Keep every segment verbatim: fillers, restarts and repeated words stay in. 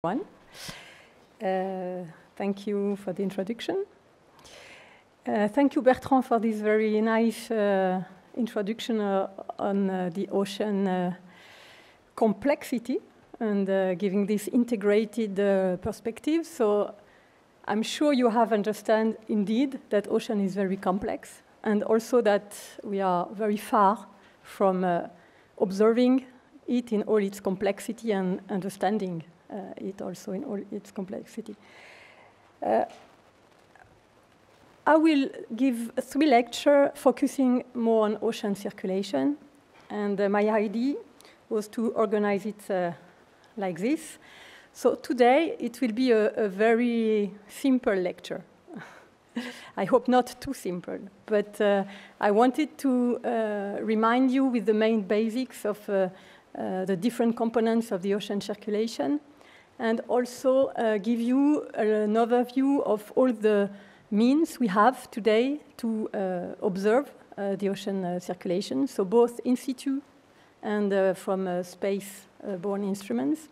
One. Uh, thank you for the introduction. Uh, thank you, Bertrand, for this very nice uh, introduction uh, on uh, the ocean uh, complexity and uh, giving this integrated uh, perspective. So I'm sure you have understand indeed that ocean is very complex, and also that we are very far from uh, observing it in all its complexity and understanding Uh, it also in all its complexity. Uh, I will give three lectures focusing more on ocean circulation, and uh, my idea was to organize it uh, like this. So today it will be a, a very simple lecture. I hope not too simple, but uh, I wanted to uh, remind you with the main basics of uh, uh, the different components of the ocean circulation, and also uh, give you an overview of all the means we have today to uh, observe uh, the ocean uh, circulation, so both in situ and uh, from uh, space-borne uh, instruments.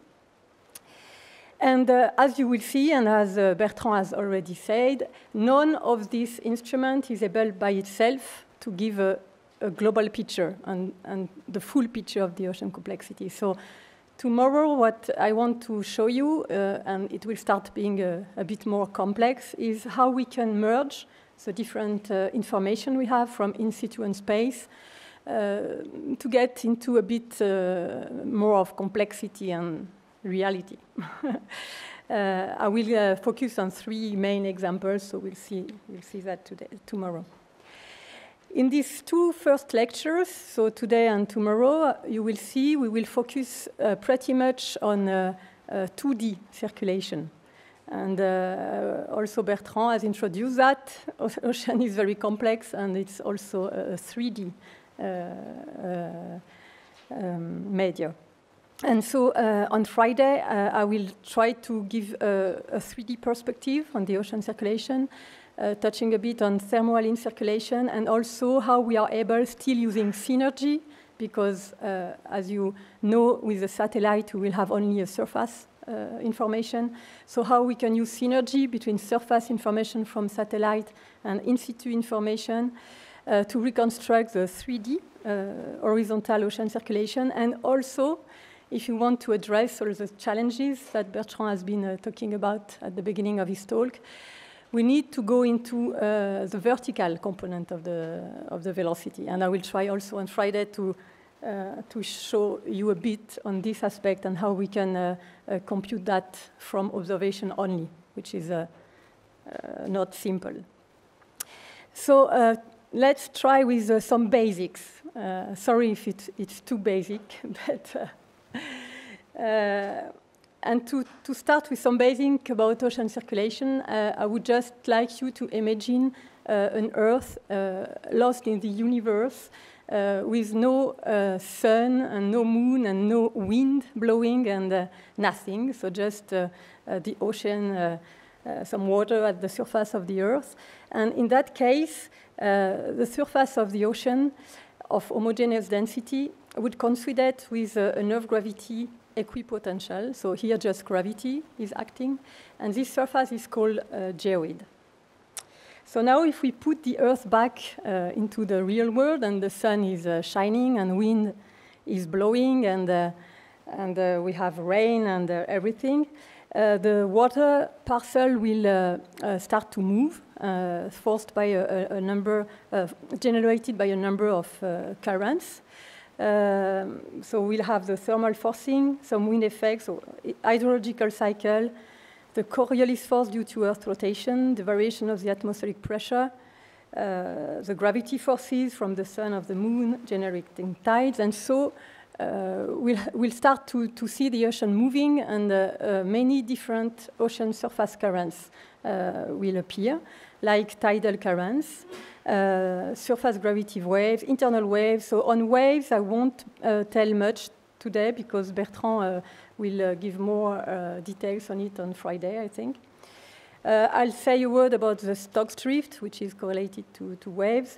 And uh, as you will see, and as uh, Bertrand has already said, none of these instruments is able by itself to give a, a global picture and, and the full picture of the ocean complexity. So tomorrow, what I want to show you, uh, and it will start being a, a bit more complex, is how we can merge the different uh, information we have from in situ and space uh, to get into a bit uh, more of complexity and reality. uh, I will uh, focus on three main examples, so we'll see, we'll see that today, tomorrow. In these two first lectures, so today and tomorrow, you will see we will focus uh, pretty much on uh, uh, two D circulation. And uh, also Bertrand has introduced that. Ocean is very complex, and it's also a three D uh, uh, um, media. And so uh, on Friday, uh, I will try to give a, a three D perspective on the ocean circulation, Uh, touching a bit on thermohaline circulation, and also how we are able, still using synergy, because uh, as you know, with the satellite, we will have only a surface uh, information. So how we can use synergy between surface information from satellite and in situ information uh, to reconstruct the three D uh, horizontal ocean circulation, and also if you want to address all the challenges that Bertrand has been uh, talking about at the beginning of his talk, we need to go into uh, the vertical component of the, of the velocity. And I will try also on Friday to, uh, to show you a bit on this aspect and how we can uh, uh, compute that from observation only, which is uh, uh, not simple. So uh, let's try with uh, some basics. Uh, sorry if it's, it's too basic, but uh, uh, And to, to start with some basic about ocean circulation, uh, I would just like you to imagine uh, an Earth uh, lost in the universe uh, with no uh, sun and no moon and no wind blowing and uh, nothing, so just uh, uh, the ocean, uh, uh, some water at the surface of the Earth. And in that case, uh, the surface of the ocean of homogeneous density would coincide with uh, an Earth gravity equipotential. So here just gravity is acting, and this surface is called uh, geoid. So now if we put the Earth back uh, into the real world, and the sun is uh, shining and wind is blowing, and, uh, and uh, we have rain and uh, everything, uh, the water parcel will uh, uh, start to move, uh, forced by a, a number, uh, generated by a number of uh, currents. Uh, so we'll have the thermal forcing, some wind effects, so hydrological cycle, the Coriolis force due to Earth rotation, the variation of the atmospheric pressure, uh, the gravity forces from the sun of the moon generating tides, and so uh, we'll, we'll start to, to see the ocean moving, and uh, uh, many different ocean surface currents uh, will appear, like tidal currents, Uh, surface gravity waves, internal waves. So on waves, I won't uh, tell much today because Bertrand uh, will uh, give more uh, details on it on Friday, I think. Uh, I'll say a word about the Stokes drift, which is correlated to, to waves,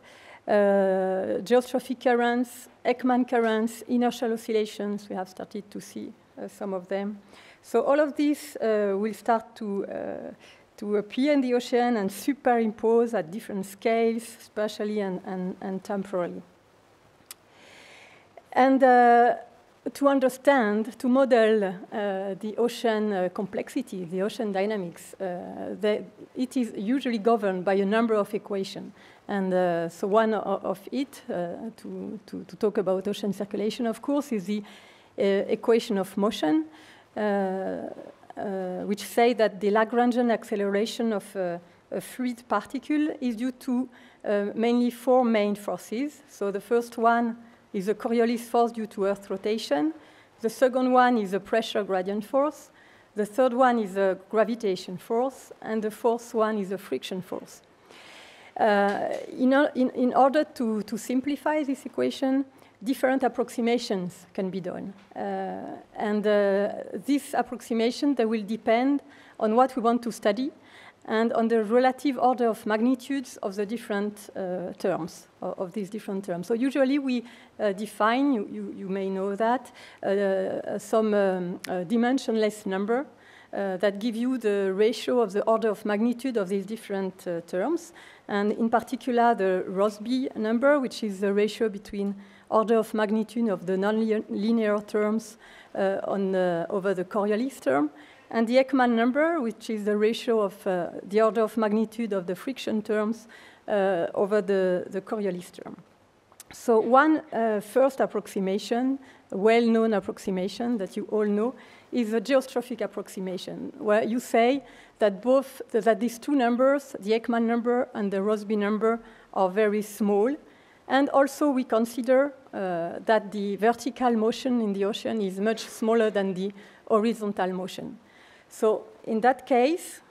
uh, geostrophic currents, Ekman currents, inertial oscillations. We have started to see uh, some of them. So all of these uh, will start to, uh, to appear in the ocean and superimpose at different scales, spatially and, and, and temporally. And uh, to understand, to model uh, the ocean uh, complexity, the ocean dynamics, uh, the, it is usually governed by a number of equations. And uh, so one of, of it, uh, to, to, to talk about ocean circulation, of course, is the uh, equation of motion, uh, uh, which say that the Lagrangian acceleration of uh, a fluid particle is due to uh, mainly four main forces. So the first one is a Coriolis force due to Earth rotation. The second one is a pressure gradient force. The third one is a gravitation force. And the fourth one is a friction force. Uh, in, in, in order to, to simplify this equation, different approximations can be done. Uh, and uh, this approximation, they will depend on what we want to study and on the relative order of magnitudes of the different uh, terms, of, of these different terms. So usually we uh, define, you, you, you may know that, uh, some um, uh, dimensionless number uh, that give you the ratio of the order of magnitude of these different uh, terms. And in particular, the Rossby number, which is the ratio between order of magnitude of the non-linear terms uh, on, uh, over the Coriolis term, and the Ekman number, which is the ratio of uh, the order of magnitude of the friction terms uh, over the, the Coriolis term. So one uh, first approximation, a well-known approximation that you all know, is a geostrophic approximation, where you say that both that these two numbers, the Ekman number and the Rossby number, are very small. And also we consider uh, that the vertical motion in the ocean is much smaller than the horizontal motion. So in that case,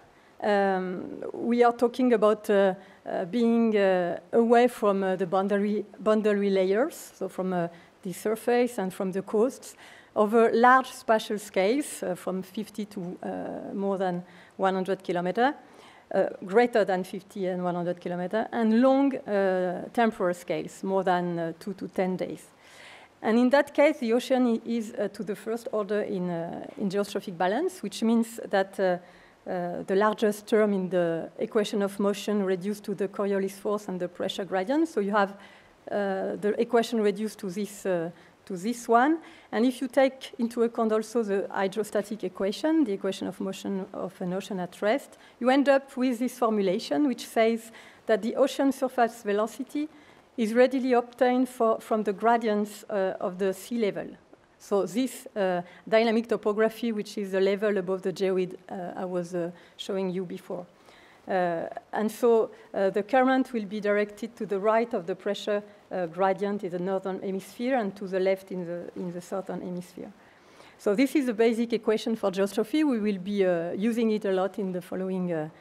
um, we are talking about uh, uh, being uh, away from uh, the boundary, boundary layers, so from uh, the surface and from the coasts, over large spatial scales, uh, from fifty to uh, more than one hundred kilometers, uh, greater than fifty and one hundred kilometers, and long uh, temporal scales, more than uh, two to ten days. And in that case, the ocean is uh, to the first order in, uh, in geostrophic balance, which means that uh, uh, the largest term in the equation of motion reduced to the Coriolis force and the pressure gradient. So you have uh, the equation reduced to this, uh, to this one. And if you take into account also the hydrostatic equation, the equation of motion of an ocean at rest, you end up with this formulation, which says that the ocean surface velocity is readily obtained for, from the gradients uh, of the sea level. So this uh, dynamic topography, which is the level above the geoid uh, I was uh, showing you before. Uh, and so uh, the current will be directed to the right of the pressure uh, gradient in the northern hemisphere and to the left in the, in the southern hemisphere. So this is the basic equation for geostrophy. We will be uh, using it a lot in the following uh,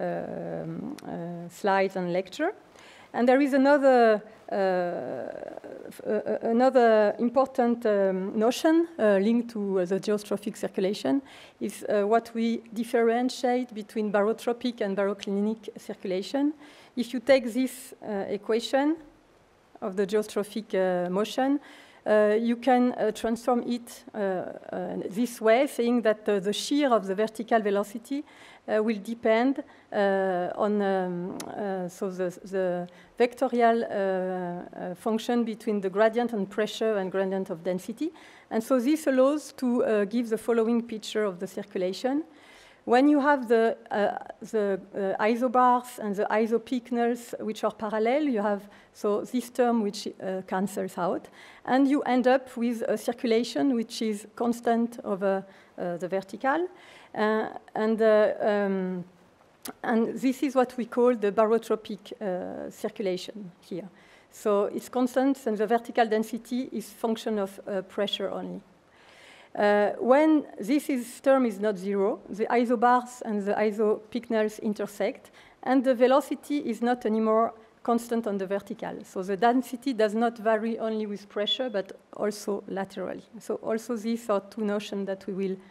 um, uh, slides and lecture. And there is another, uh, uh, another important um, notion uh, linked to uh, the geostrophic circulation is uh, what we differentiate between barotropic and baroclinic circulation. If you take this uh, equation of the geostrophic uh, motion, uh, you can uh, transform it uh, uh, this way, saying that uh, the shear of the vertical velocity Uh, will depend uh, on um, uh, so the, the vectorial uh, uh, function between the gradient and pressure and gradient of density. And so this allows to uh, give the following picture of the circulation. When you have the, uh, the uh, isobars and the isopeak nulls which are parallel, you have so this term which uh, cancels out, and you end up with a circulation which is constant over uh, the vertical. Uh, and, uh, um, and this is what we call the barotropic uh, circulation here. So it's constant, and the vertical density is function of uh, pressure only. Uh, when this is, term is not zero, the isobars and the isopeak nulls intersect, and the velocity is not anymore constant on the vertical. So the density does not vary only with pressure, but also laterally. So also these are two notions that we will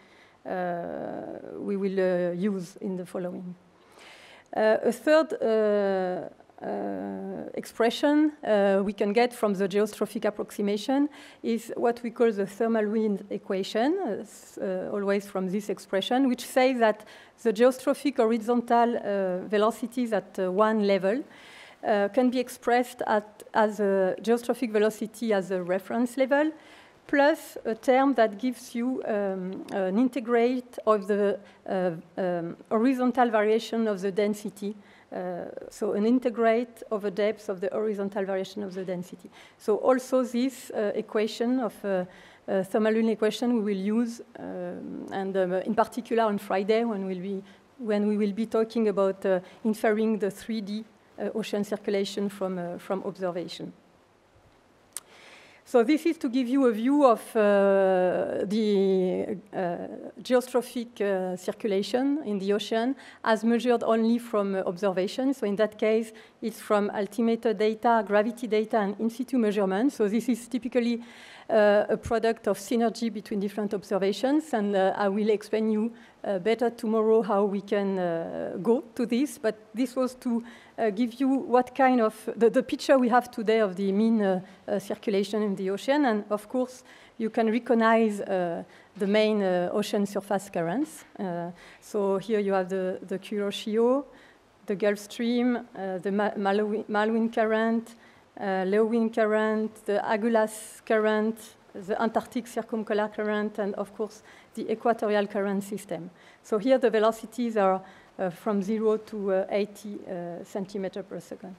Uh, we will uh, use in the following. Uh, a third uh, uh, expression uh, we can get from the geostrophic approximation is what we call the thermal wind equation, uh, uh, always from this expression, which says that the geostrophic horizontal uh, velocities at uh, one level uh, can be expressed at, as a geostrophic velocity as a reference level, plus a term that gives you um, an integrate of the uh, um, horizontal variation of the density. Uh, so an integrate of the depth of the horizontal variation of the density. So also this uh, equation of uh, uh, thermal wind equation we will use, um, and um, in particular on Friday when, we'll be, when we will be talking about uh, inferring the three D uh, ocean circulation from, uh, from observation. So this is to give you a view of uh, the uh, geostrophic uh, circulation in the ocean as measured only from uh, observation. So in that case, it's from altimeter data, gravity data, and in situ measurements. So this is typically uh, a product of synergy between different observations, and uh, I will explain you uh, better tomorrow how we can uh, go to this. But this was to Uh, give you what kind of, the, the picture we have today of the mean uh, uh, circulation in the ocean. And of course, you can recognize uh, the main uh, ocean surface currents. Uh, so here you have the, the Kuroshio, the Gulf Stream, uh, the Malwind current, uh, Leeuwin current, the Agulhas current, the Antarctic circumpolar current, and of course, the equatorial current system. So here the velocities are Uh, from zero to uh, eighty uh, centimeters per second.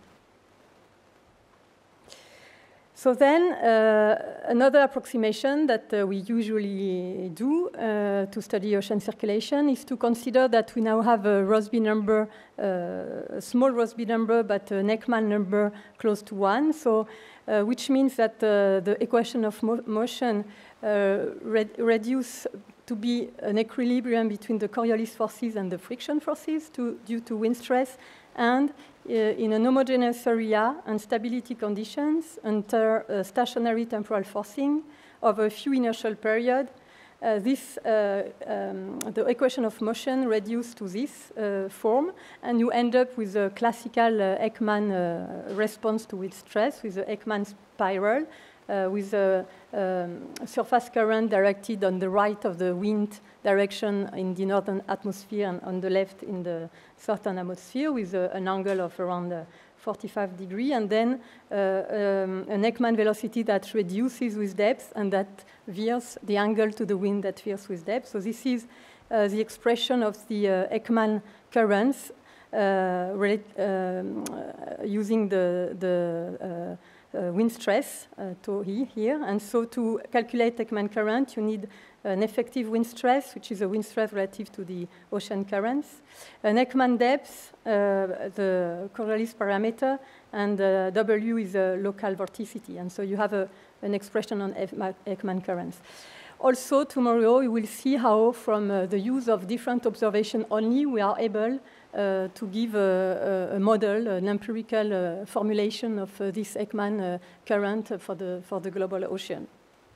So then, uh, another approximation that uh, we usually do uh, to study ocean circulation is to consider that we now have a Rossby number, uh, a small Rossby number, but an Ekman number close to one. So, uh, which means that uh, the equation of mo motion uh, re reduce to be an equilibrium between the Coriolis forces and the friction forces to, due to wind stress, and uh, in an homogeneous area and stability conditions under uh, stationary temporal forcing of a few inertial period. Uh, this, uh, um, the equation of motion reduced to this uh, form, and you end up with a classical uh, Ekman uh, response to wind stress with the Ekman spiral, Uh, with a um, surface current directed on the right of the wind direction in the northern atmosphere and on the left in the southern atmosphere with a, an angle of around uh, forty-five degrees, and then uh, um, an Ekman velocity that reduces with depth and that veers the angle to the wind that veers with depth. So this is uh, the expression of the uh, Ekman currents uh, um, uh, using the, the uh, Uh, wind stress uh, to he, here. And so to calculate Ekman current, you need an effective wind stress, which is a wind stress relative to the ocean currents, an Ekman depth, uh, the Coriolis parameter, and uh, W is a local vorticity. And so you have a, an expression on Ekman currents. Also, tomorrow we will see how from uh, the use of different observation only, we are able Uh, to give a, a, a model, an empirical uh, formulation of uh, this Ekman uh, current for the, for the global ocean.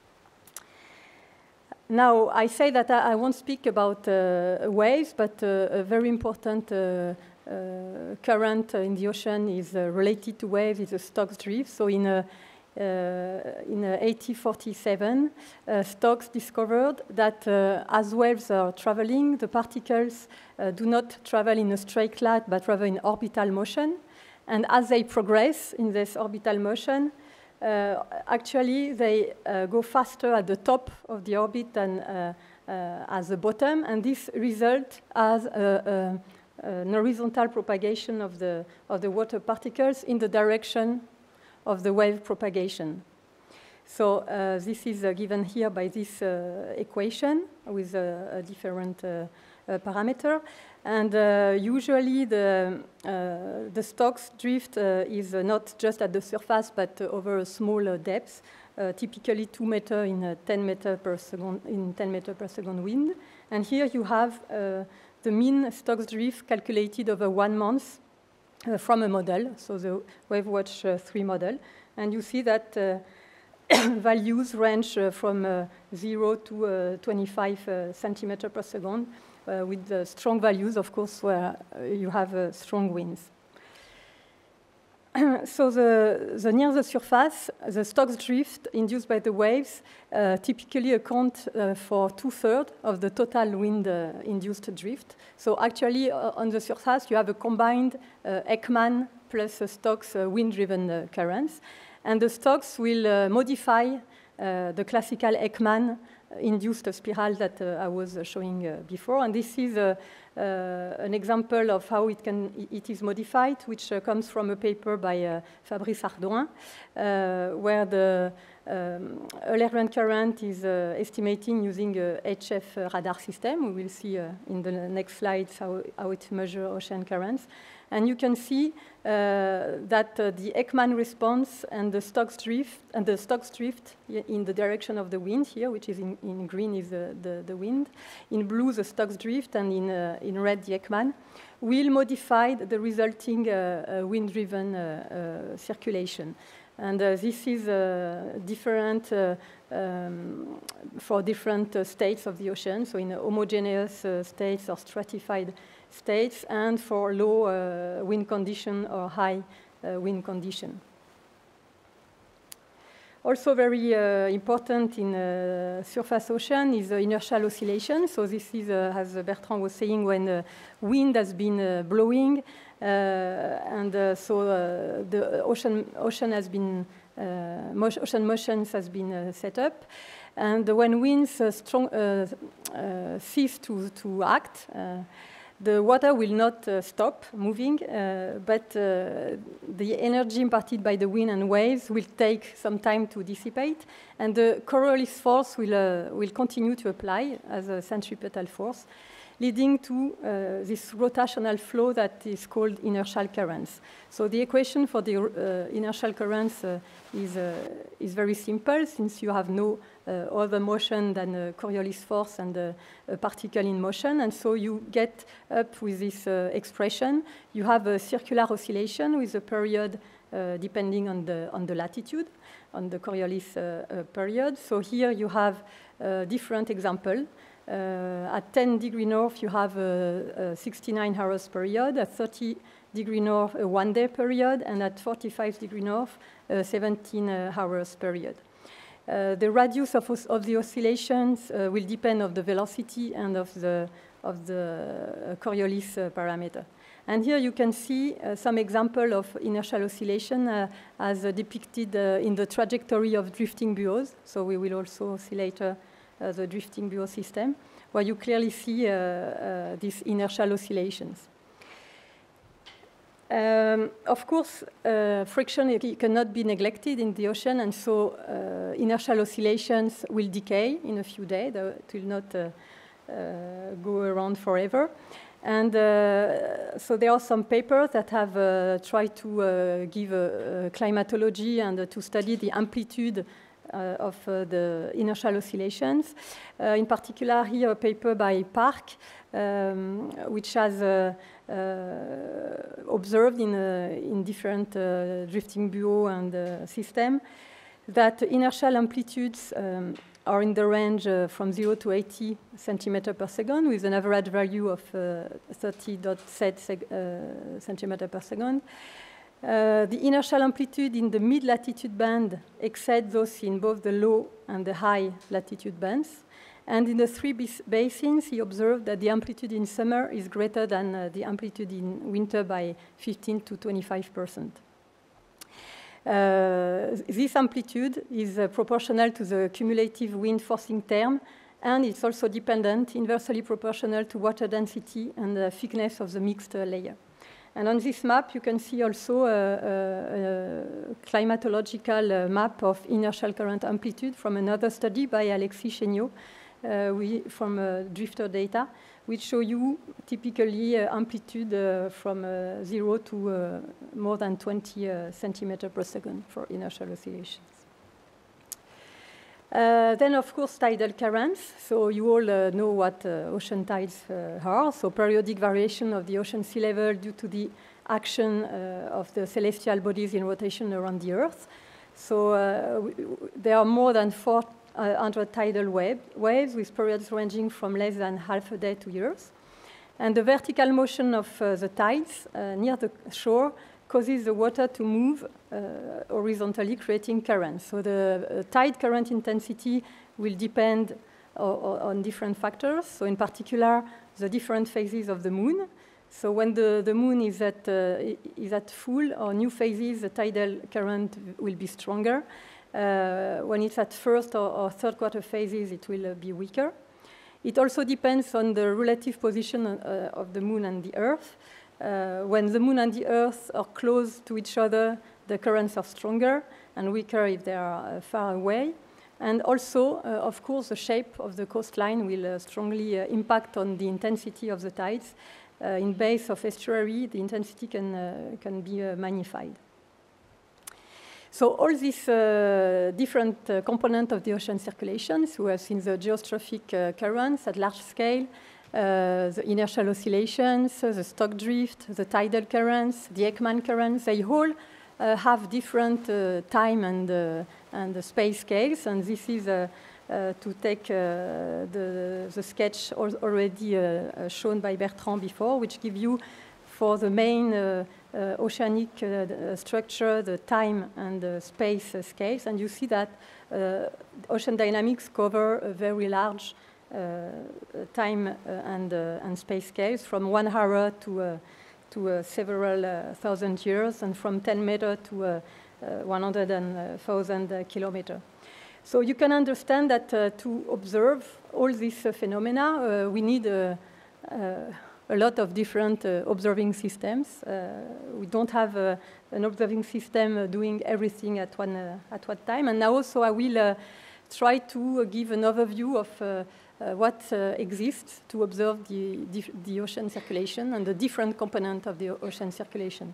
Now, I say that I, I won't speak about uh, waves, but uh, a very important uh, uh, current in the ocean is uh, related to waves, is the Stokes drift. So in a Uh, in uh, eighteen forty-seven, uh, Stokes discovered that uh, as waves are traveling, the particles uh, do not travel in a straight line, but rather in orbital motion. And as they progress in this orbital motion, uh, actually they uh, go faster at the top of the orbit than uh, uh, as the bottom, and this results as a, a, an horizontal propagation of the, of the water particles in the direction of the wave propagation. So uh, this is uh, given here by this uh, equation with a, a different uh, uh, parameter. And uh, usually the, uh, the Stokes drift uh, is uh, not just at the surface, but uh, over a smaller depth, uh, typically two meter in a ten meter per second, in ten meter per second wind. And here you have uh, the mean Stokes drift calculated over one month Uh, from a model, so the WaveWatch uh, three model, and you see that uh, values range uh, from uh, zero to uh, twenty-five uh, centimeters per second, uh, with uh, strong values, of course, where uh, you have uh, strong winds. so the, the near the surface, the Stokes drift induced by the waves uh, typically account uh, for two-thirds of the total wind-induced uh, drift. So actually, uh, on the surface, you have a combined uh, Ekman plus uh, Stokes uh, wind-driven uh, currents. And the Stokes will uh, modify uh, the classical Ekman-induced spiral that uh, I was uh, showing uh, before. And this is uh, uh, an example of how it, can, it is modified, which uh, comes from a paper by uh, Fabrice Ardouin, uh, where the um, Euler current is uh, estimating using a H F radar system. We will see uh, in the next slides how, how it measures ocean currents. And you can see uh, that uh, the Ekman response and the Stokes drift, and the Stokes drift in the direction of the wind here, which is in, in green is the, the, the wind, in blue the Stokes drift, and in, uh, in red the Ekman, will modify the resulting uh, uh, wind-driven uh, uh, circulation. And uh, this is uh, different uh, um, for different uh, states of the ocean, so in homogeneous uh, states or stratified states, and for low uh, wind condition or high uh, wind condition. Also very uh, important in uh, surface ocean is uh, inertial oscillation. So this is, uh, as Bertrand was saying, when uh, wind has been uh, blowing, uh, and uh, so uh, the ocean, ocean has been, uh, mo ocean motions has been uh, set up. And when winds uh, strong, uh, uh, cease to, to act, uh, the water will not uh, stop moving, uh, but uh, the energy imparted by the wind and waves will take some time to dissipate, and the Coriolis force will, uh, will continue to apply as a centripetal force, leading to uh, this rotational flow that is called inertial currents. So the equation for the uh, inertial currents uh, is, uh, is very simple, since you have no uh, other motion than a Coriolis force and a, a particle in motion. And so you get up with this uh, expression. You have a circular oscillation with a period uh, depending on the, on the latitude, on the Coriolis uh, uh, period. So here you have a different example. Uh, at ten degree north, you have a, a sixty-nine hours period. At thirty degree north, a one-day period, and at forty-five degree north, a seventeen uh, hours period. Uh, the radius of, of the oscillations uh, will depend on the velocity and of the, of the uh, Coriolis uh, parameter. And here you can see uh, some example of inertial oscillation uh, as uh, depicted uh, in the trajectory of drifting buoys. So we will also see later Uh, the drifting buoy system, where you clearly see uh, uh, these inertial oscillations. Um, of course, uh, friction cannot be neglected in the ocean, and so uh, inertial oscillations will decay in a few days. It will not uh, uh, go around forever. And uh, so there are some papers that have uh, tried to uh, give a, a climatology and uh, to study the amplitude Uh, of uh, the inertial oscillations. Uh, in particular, here a paper by Park, um, which has uh, uh, observed in, uh, in different uh, drifting buoy and uh, system that inertial amplitudes um, are in the range uh, from zero to eighty centimeters per second, with an average value of uh, thirty point seven seg uh, centimeters per second. Uh, the inertial amplitude in the mid-latitude band exceeds those in both the low and the high latitude bands. And in the three basins, he observed that the amplitude in summer is greater than uh, the amplitude in winter by fifteen to twenty-five percent. Uh, this amplitude is uh, proportional to the cumulative wind forcing term, and it's also dependent, inversely proportional to water density and the thickness of the mixed uh, layer. And on this map, you can see also a, a, a climatological uh, map of inertial current amplitude from another study by Alexis Chéniaud uh, we, from uh, drifter data, which show you typically uh, amplitude uh, from uh, zero to uh, more than twenty uh, centimeters per second for inertial oscillations. Uh, then, of course, tidal currents. So you all uh, know what uh, ocean tides uh, are. So periodic variation of the ocean sea level due to the action uh, of the celestial bodies in rotation around the Earth. So uh, we, there are more than four hundred tidal wave, waves with periods ranging from less than half a day to years. And the vertical motion of uh, the tides uh, near the shore causes the water to move uh, horizontally, creating currents. So the uh, tide current intensity will depend o on different factors. So in particular, the different phases of the moon. So when the, the moon is at, uh, is at full or new phases, the tidal current will be stronger. Uh, when it's at first or, or third quarter phases, it will uh, be weaker. It also depends on the relative position uh, of the moon and the Earth. Uh, when the moon and the Earth are close to each other, the currents are stronger and weaker if they are uh, far away. And also, uh, of course, the shape of the coastline will uh, strongly uh, impact on the intensity of the tides. Uh, in base of estuary, the intensity can, uh, can be uh, magnified. So all these uh, different uh, components of the ocean circulation, so we have seen the geostrophic uh, currents at large scale, uh, the inertial oscillations, uh, the stock drift, the tidal currents, the Ekman currents, they all uh, have different uh, time and, uh, and the space scales, and this is uh, uh, to take uh, the, the sketch already uh, uh, shown by Bertrand before, which give you for the main uh, uh, oceanic uh, structure, the time and the space uh, scales, and you see that uh, ocean dynamics cover a very large uh, time uh, and, uh, and space scales, from one hour to, uh, to uh, several uh, thousand years, and from ten meters to uh, uh, one hundred thousand uh, kilometers. So you can understand that uh, to observe all these uh, phenomena, uh, we need uh, uh, a lot of different uh, observing systems. Uh, we don't have uh, an observing system uh, doing everything at one, uh, at one time. And now also I will uh, try to uh, give an overview of uh, uh, what uh, exists to observe the, the, the ocean circulation and the different components of the ocean circulation.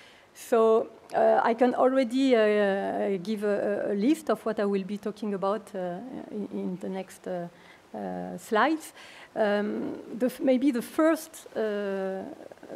So uh, I can already uh, give a, a list of what I will be talking about uh, in, in the next uh, uh, slides. Um, the, maybe the first uh, uh,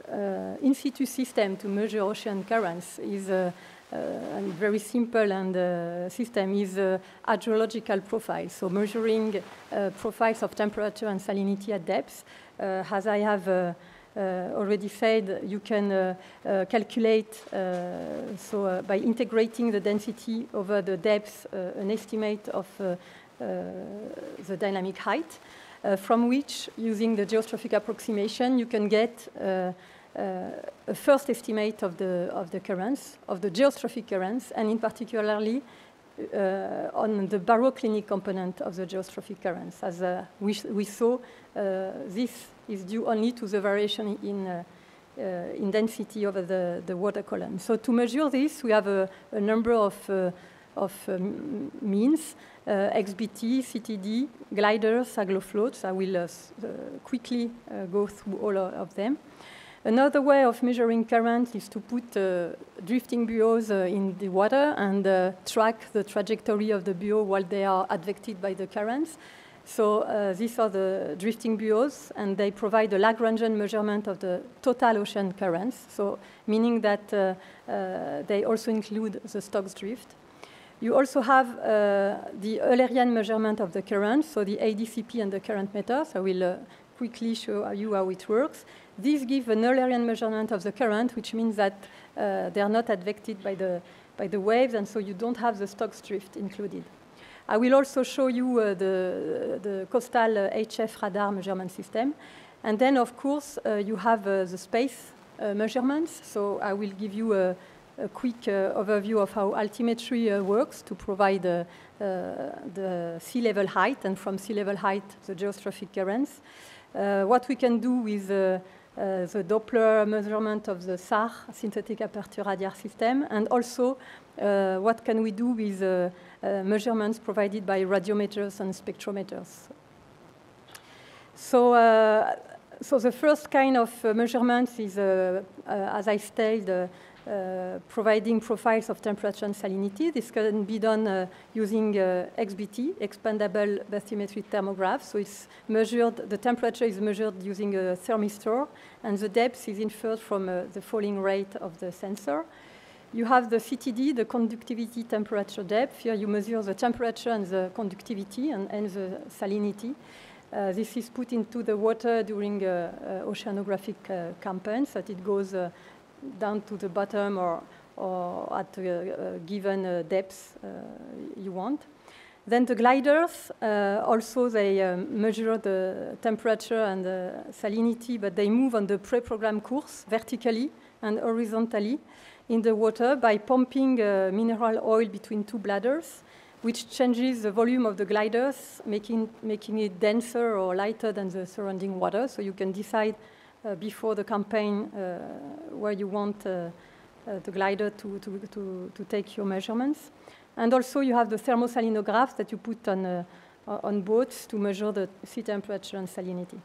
in situ system to measure ocean currents is uh, uh, a very simple and uh, system is uh, hydrological profiles, so measuring uh, profiles of temperature and salinity at depth. Uh, as I have uh, Uh, already said, you can uh, uh, calculate, uh, so uh, by integrating the density over the depth, uh, an estimate of uh, uh, the dynamic height, uh, from which, using the geostrophic approximation, you can get uh, uh, a first estimate of the, of the currents, of the geostrophic currents, and in particularly uh, on the baroclinic component of the geostrophic currents. As uh, we, we saw, uh, this is due only to the variation in, uh, uh, in density over the, the water column. So to measure this, we have a, a number of, uh, of um, means, uh, X B T, C T D, gliders, aglofloats. I will uh, uh, quickly uh, go through all of them. Another way of measuring current is to put uh, drifting buoys uh, in the water and uh, track the trajectory of the buoy while they are advected by the currents. So uh, these are the drifting buoys, and they provide a Lagrangian measurement of the total ocean currents, so meaning that uh, uh, they also include the Stokes drift. You also have uh, the Eulerian measurement of the current, so the A D C P and the current meter. So I will uh, quickly show you how it works. These give an Eulerian measurement of the current, which means that uh, they are not advected by the, by the waves, and so you don't have the Stokes drift included. I will also show you uh, the, the coastal uh, H F radar measurement system. And then, of course, uh, you have uh, the space uh, measurements. So I will give you a, a quick uh, overview of how altimetry uh, works to provide uh, uh, the sea level height, and from sea level height, the geostrophic currents. Uh, what we can do with uh, uh, the Doppler measurement of the S A R, synthetic aperture radar system, and also uh, what can we do with uh, uh, measurements provided by radiometers and spectrometers. So, uh, so the first kind of uh, measurements is, uh, uh, as I stated, uh, uh, providing profiles of temperature and salinity. This can be done uh, using uh, X B T, expandable bathymetric thermograph. So it's measured, the temperature is measured using a thermistor, and the depth is inferred from uh, the falling rate of the sensor. You have the C T D, the conductivity temperature depth. Here you measure the temperature and the conductivity and, and the salinity. Uh, this is put into the water during uh, uh, oceanographic uh, campaigns, that it goes uh, down to the bottom or, or at a, a given uh, depth uh, you want. Then the gliders, uh, also they um, measure the temperature and the salinity, but they move on the pre-programmed course vertically and horizontally in the water by pumping uh, mineral oil between two bladders, which changes the volume of the gliders, making, making it denser or lighter than the surrounding water. So you can decide uh, before the campaign uh, where you want uh, uh, the glider to, to, to, to take your measurements. And also you have the thermosalinographs that you put on, uh, on boats to measure the sea temperature and salinity.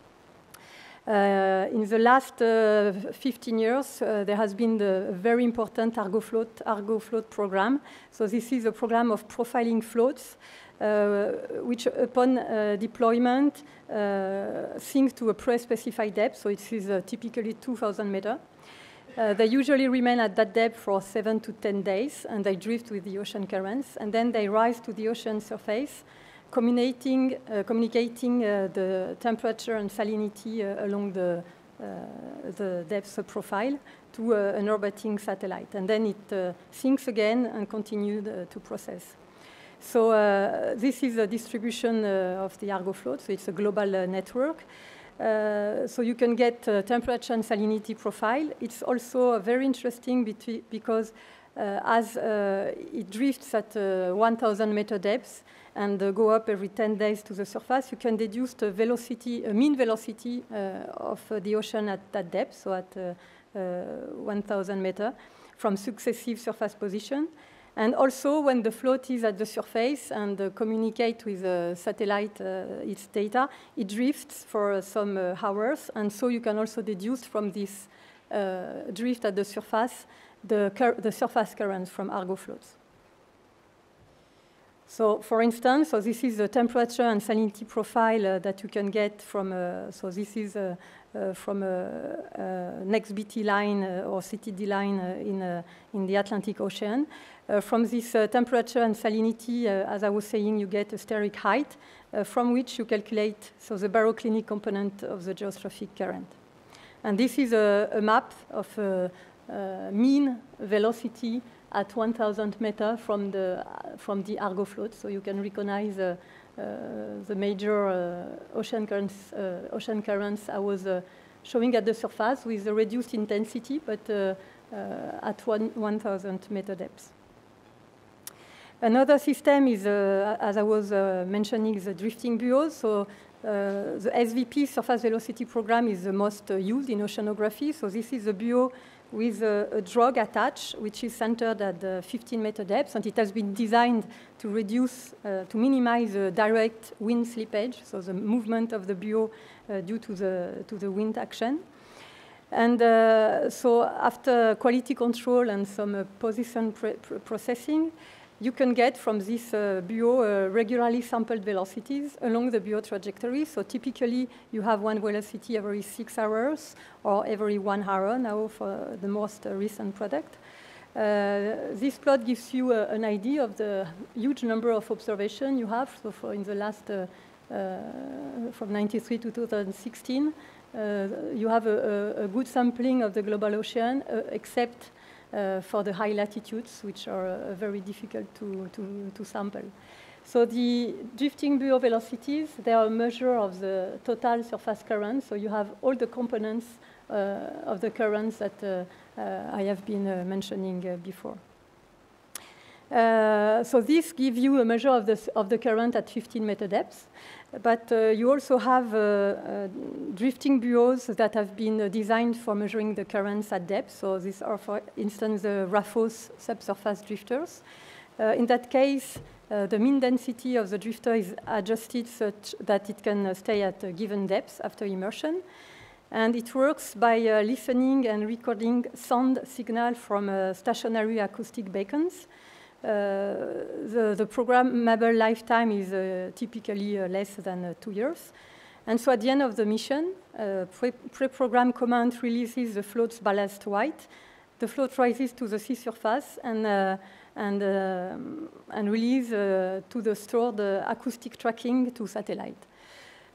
Uh, in the last uh, fifteen years, uh, there has been the very important ArgoFloat, ArgoFloat program. So this is a program of profiling floats, uh, which upon uh, deployment uh, sink to a pre-specified depth. So it is uh, typically two thousand meters. Uh, they usually remain at that depth for seven to ten days, and they drift with the ocean currents, and then they rise to the ocean surface, communicating, uh, communicating uh, the temperature and salinity uh, along the, uh, the depth profile to uh, an orbiting satellite. And then it uh, sinks again and continues uh, to process. So uh, this is a distribution uh, of the ArgoFloat, so it's a global uh, network. Uh, so you can get uh, temperature and salinity profile. It's also uh, very interesting because uh, as uh, it drifts at uh, one thousand meter depth and uh, go up every ten days to the surface, you can deduce the velocity, uh, mean velocity uh, of uh, the ocean at that depth, so at uh, uh, one thousand meter, from successive surface position. And also, when the float is at the surface and uh, communicate with the satellite uh, its data, it drifts for uh, some uh, hours. And so you can also deduce from this uh, drift at the surface the, the surface currents from ArgoFloats. So, for instance, so this is the temperature and salinity profile uh, that you can get from, uh, so this is uh, uh, from a, a next B T line uh, or C T D line uh, in, uh, in the Atlantic Ocean. Uh, from this uh, temperature and salinity, uh, as I was saying, you get a steric height uh, from which you calculate so the baroclinic component of the geostrophic current. And this is a, a map of uh, uh, mean velocity at one thousand meters from the, uh, from the ArgoFloat. So you can recognize uh, uh, the major uh, ocean, currents, uh, ocean currents I was uh, showing at the surface with a reduced intensity, but uh, uh, at one thousand meter depth. Another system is, uh, as I was uh, mentioning, the drifting buoys. So uh, the S V P, Surface Velocity Program, is the most uh, used in oceanography. So this is a buoy with a, a drag attached, which is centered at the fifteen meter depth, and it has been designed to reduce, uh, to minimize the direct wind slippage, so the movement of the buoy uh, due to the, to the wind action. And uh, so after quality control and some uh, position pre pre processing, you can get from this uh, buoy uh, regularly sampled velocities along the buoy trajectory. So typically, you have one velocity every six hours or every one hour now for the most uh, recent product. Uh, this plot gives you uh, an idea of the huge number of observations you have. So for in the last, uh, uh, from ninety-three to two thousand sixteen, uh, you have a, a, a good sampling of the global ocean, uh, except Uh, for the high latitudes, which are uh, very difficult to, to, to sample. So the drifting buoy velocities, they are a measure of the total surface current. So you have all the components uh, of the currents that uh, uh, I have been uh, mentioning uh, before. Uh, so this gives you a measure of the, of the current at fifteen meter depth. But uh, you also have uh, uh, drifting buoys that have been uh, designed for measuring the currents at depth. So these are, for instance, the Raphos subsurface drifters. Uh, in that case, uh, the mean density of the drifter is adjusted such that it can uh, stay at a given depth after immersion. And it works by uh, listening and recording sound signal from uh, stationary acoustic beacons. Uh, the, the programmable lifetime is uh, typically uh, less than uh, two years. And so at the end of the mission, uh, pre-programmed command releases the float's ballast white. The float rises to the sea surface and, uh, and, uh, and release uh, to the stored uh, acoustic tracking to satellite.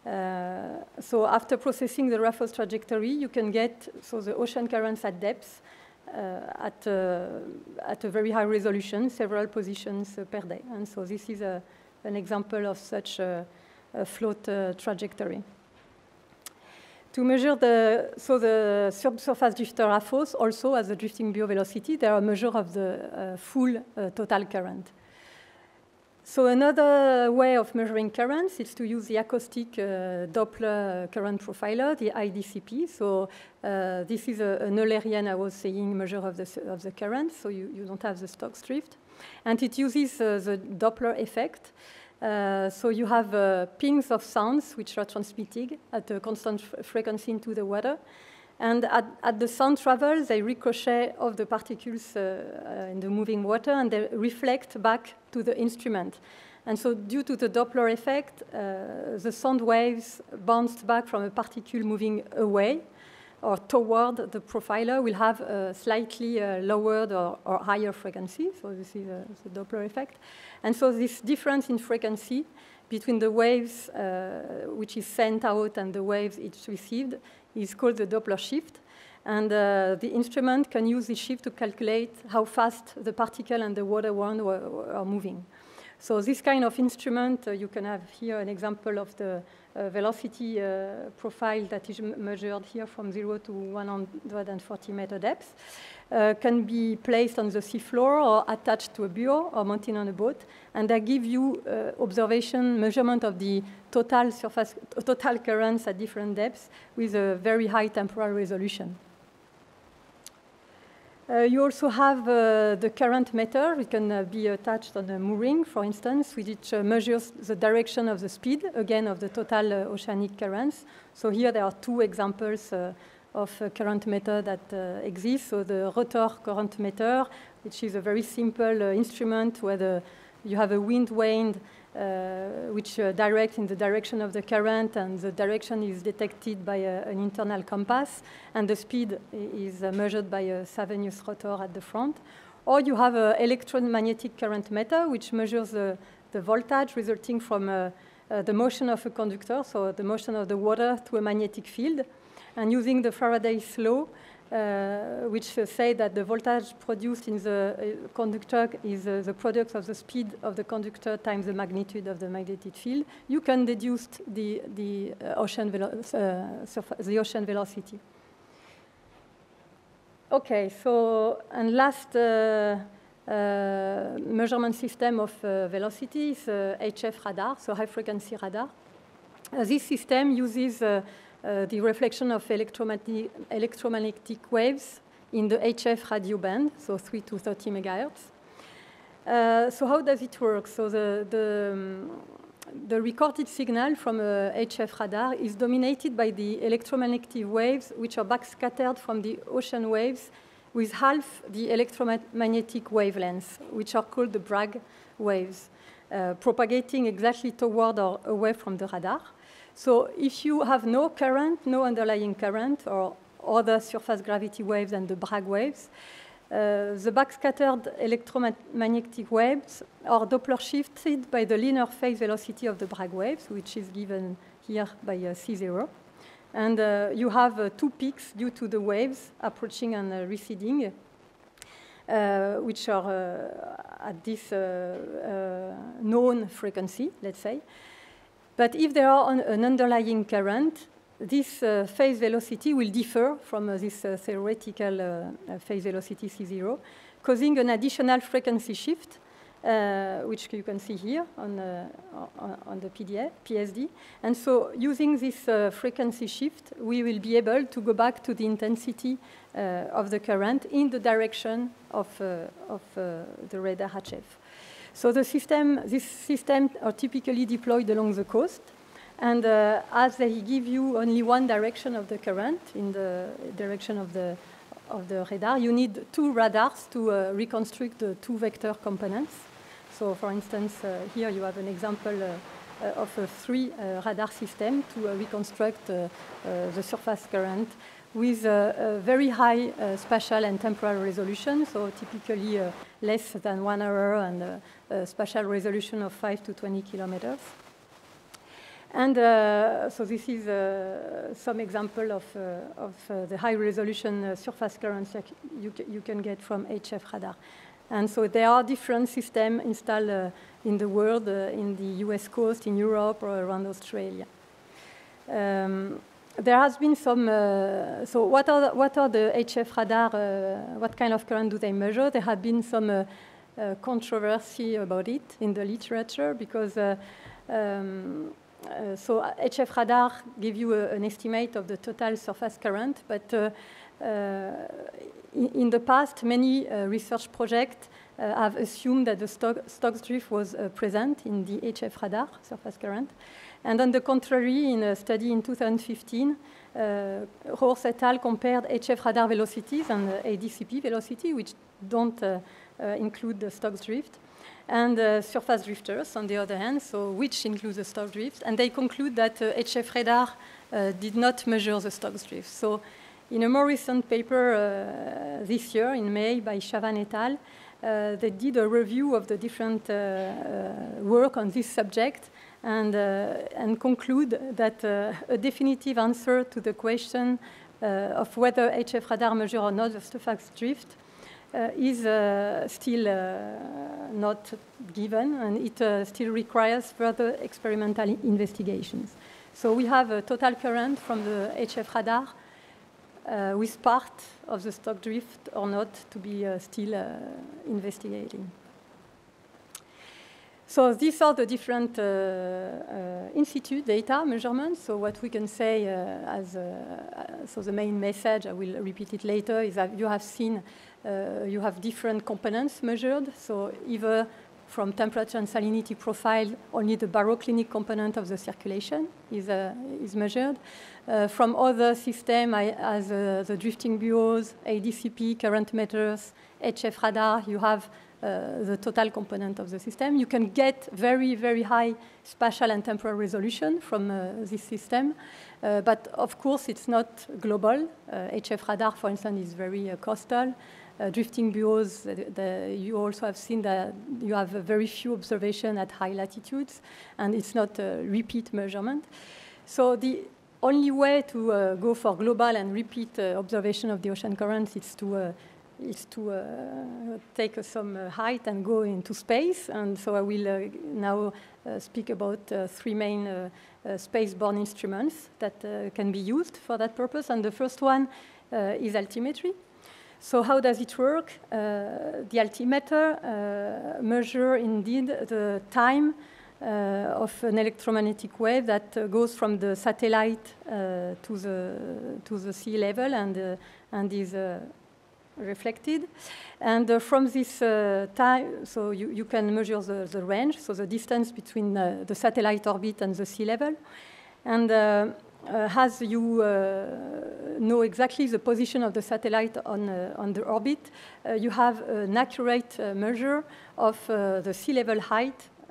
Uh, so after processing the Raffles trajectory, you can get so the ocean currents at depths uh, at, uh, at a very high resolution, several positions uh, per day. And so this is a, an example of such a, a float uh, trajectory. To measure the, so the subsurface drifter Raffles also has a drifting Buoy velocity. They are a measure of the uh, full uh, total current. So another way of measuring currents is to use the acoustic uh, Doppler current profiler, the I D C P. So uh, this is a, an Eulerian, I was saying, measure of the, of the current, so you, you don't have the Stokes drift. And it uses uh, the Doppler effect. Uh, so you have uh, pings of sounds which are transmitted at a constant frequency into the water. And at, at the sound travel, they ricochet off the particles uh, uh, in the moving water, and they reflect back to the instrument. And so due to the Doppler effect, uh, the sound waves bounced back from a particle moving away or toward the profiler will have a slightly uh, lowered or, or higher frequency. So this is uh, the Doppler effect. And so this difference in frequency between the waves uh, which is sent out and the waves it's received is called the Doppler shift. And uh, the instrument can use this shift to calculate how fast the particle and the water one were, are moving. So this kind of instrument, uh, you can have here an example of the uh, velocity uh, profile that is measured here from zero to one hundred forty meter depth, uh, can be placed on the seafloor or attached to a buoy or mounted on a boat, and they give you uh, observation measurement of the total surface, total currents at different depths with a very high temporal resolution. Uh, you also have uh, the current meter. It can uh, be attached on a mooring, for instance, which uh, measures the direction of the speed, again, of the total uh, oceanic currents. So here there are two examples uh, of uh, current meter that uh, exist. So the rotor current meter, which is a very simple uh, instrument where the, you have a wind vane Uh, which uh, directs in the direction of the current, and the direction is detected by a, an internal compass, and the speed is uh, measured by a Savenius rotor at the front. Or you have an electromagnetic current meter, which measures uh, the voltage resulting from uh, uh, the motion of a conductor, so the motion of the water to a magnetic field. And using the Faraday's law, Uh, which uh, say that the voltage produced in the uh, conductor is uh, the product of the speed of the conductor times the magnitude of the magnetic field, you can deduce the, the, uh, ocean, velo uh, the ocean velocity. Okay, so, and last uh, uh, measurement system of uh, velocity is uh, H F radar, so high frequency radar. Uh, this system uses uh, Uh, the reflection of electromagnetic, electromagnetic waves in the H F radio band, so three to thirty megahertz. Uh, so how does it work? So the, the, um, the recorded signal from a H F radar is dominated by the electromagnetic waves, which are backscattered from the ocean waves with half the electromagnetic wavelengths, which are called the Bragg waves, uh, propagating exactly toward or away from the radar. So if you have no current, no underlying current, or other surface gravity waves than the Bragg waves, uh, the backscattered electromagnetic waves are Doppler shifted by the linear phase velocity of the Bragg waves, which is given here by uh, C zero. And uh, you have uh, two peaks due to the waves approaching and uh, receding, uh, which are uh, at this uh, uh, known frequency, let's say. But if there are an, an underlying current, this uh, phase velocity will differ from uh, this uh, theoretical uh, phase velocity C zero, causing an additional frequency shift, uh, which you can see here on, uh, on, on the P D A, P S D. And so using this uh, frequency shift, we will be able to go back to the intensity uh, of the current in the direction of, uh, of uh, the radar H F. So the system, this system are typically deployed along the coast, and uh, as they give you only one direction of the current, in the direction of the, of the radar, you need two radars to uh, reconstruct the two vector components. So for instance, uh, here you have an example uh, uh, of a three uh, radar system to uh, reconstruct uh, uh, the surface current with a, a very high uh, spatial and temporal resolution, so typically uh, less than one hour and uh, a spatial resolution of five to twenty kilometers. and uh, so this is uh, some example of, uh, of uh, the high-resolution uh, surface currents that you, you can get from H F radar. And so there are different systems installed uh, in the world, uh, in the U S coast, in Europe, or around Australia. Um, there has been some, uh, so what are, the, what are the H F radar, uh, what kind of current do they measure? There have been some uh, uh, controversy about it in the literature, because uh, um, uh, so H F radar give you a, an estimate of the total surface current, but uh, uh, in, in the past, many uh, research projects uh, have assumed that the Stokes drift was uh, present in the H F radar surface current. And on the contrary, in a study in two thousand fifteen, uh, Horst et al. Compared H F radar velocities and uh, A D C P velocity, which don't uh, uh, include the Stokes drift, and uh, surface drifters, on the other hand, so which includes the Stokes drift, and they conclude that uh, H F radar uh, did not measure the Stokes drift. So in a more recent paper uh, this year, in May, by Chavan et al., uh, they did a review of the different uh, uh, work on this subject, and, uh, and conclude that uh, a definitive answer to the question uh, of whether H F radar measure or not the surface drift Uh, is uh, still uh, not given, and it uh, still requires further experimental investigations. So we have a total current from the H F radar uh, with part of the Stokes drift or not to be uh, still uh, investigating. So these are the different uh, uh, institute data measurements. So what we can say uh, as, uh, so the main message, I will repeat it later, is that you have seen uh, you have different components measured. So either from temperature and salinity profile, only the baroclinic component of the circulation is, uh, is measured. Uh, from other systems, as uh, the drifting buoys, A D C P, current meters, H F radar, you have Uh, the total component of the system. You can get very, very high spatial and temporal resolution from uh, this system, uh, but of course it's not global. Uh, H F radar, for instance, is very uh, coastal. Uh, drifting buoys, the, the, you also have seen that you have a very few observations at high latitudes, and it's not a repeat measurement. So the only way to uh, go for global and repeat uh, observation of the ocean currents is to uh, is to uh, take uh, some uh, height and go into space. And so I will uh, now uh, speak about uh, three main uh, uh, space-borne instruments that uh, can be used for that purpose. And the first one uh, is altimetry. So how does it work? Uh, the altimeter uh, measure indeed the time uh, of an electromagnetic wave that uh, goes from the satellite uh, to the to the sea level and uh, and is uh, reflected. And uh, from this uh, time, so you, you can measure the, the range, so the distance between uh, the satellite orbit and the sea level. And uh, uh, as you uh, know exactly the position of the satellite on, uh, on the orbit, uh, you have an accurate uh, measure of uh, the sea level height uh,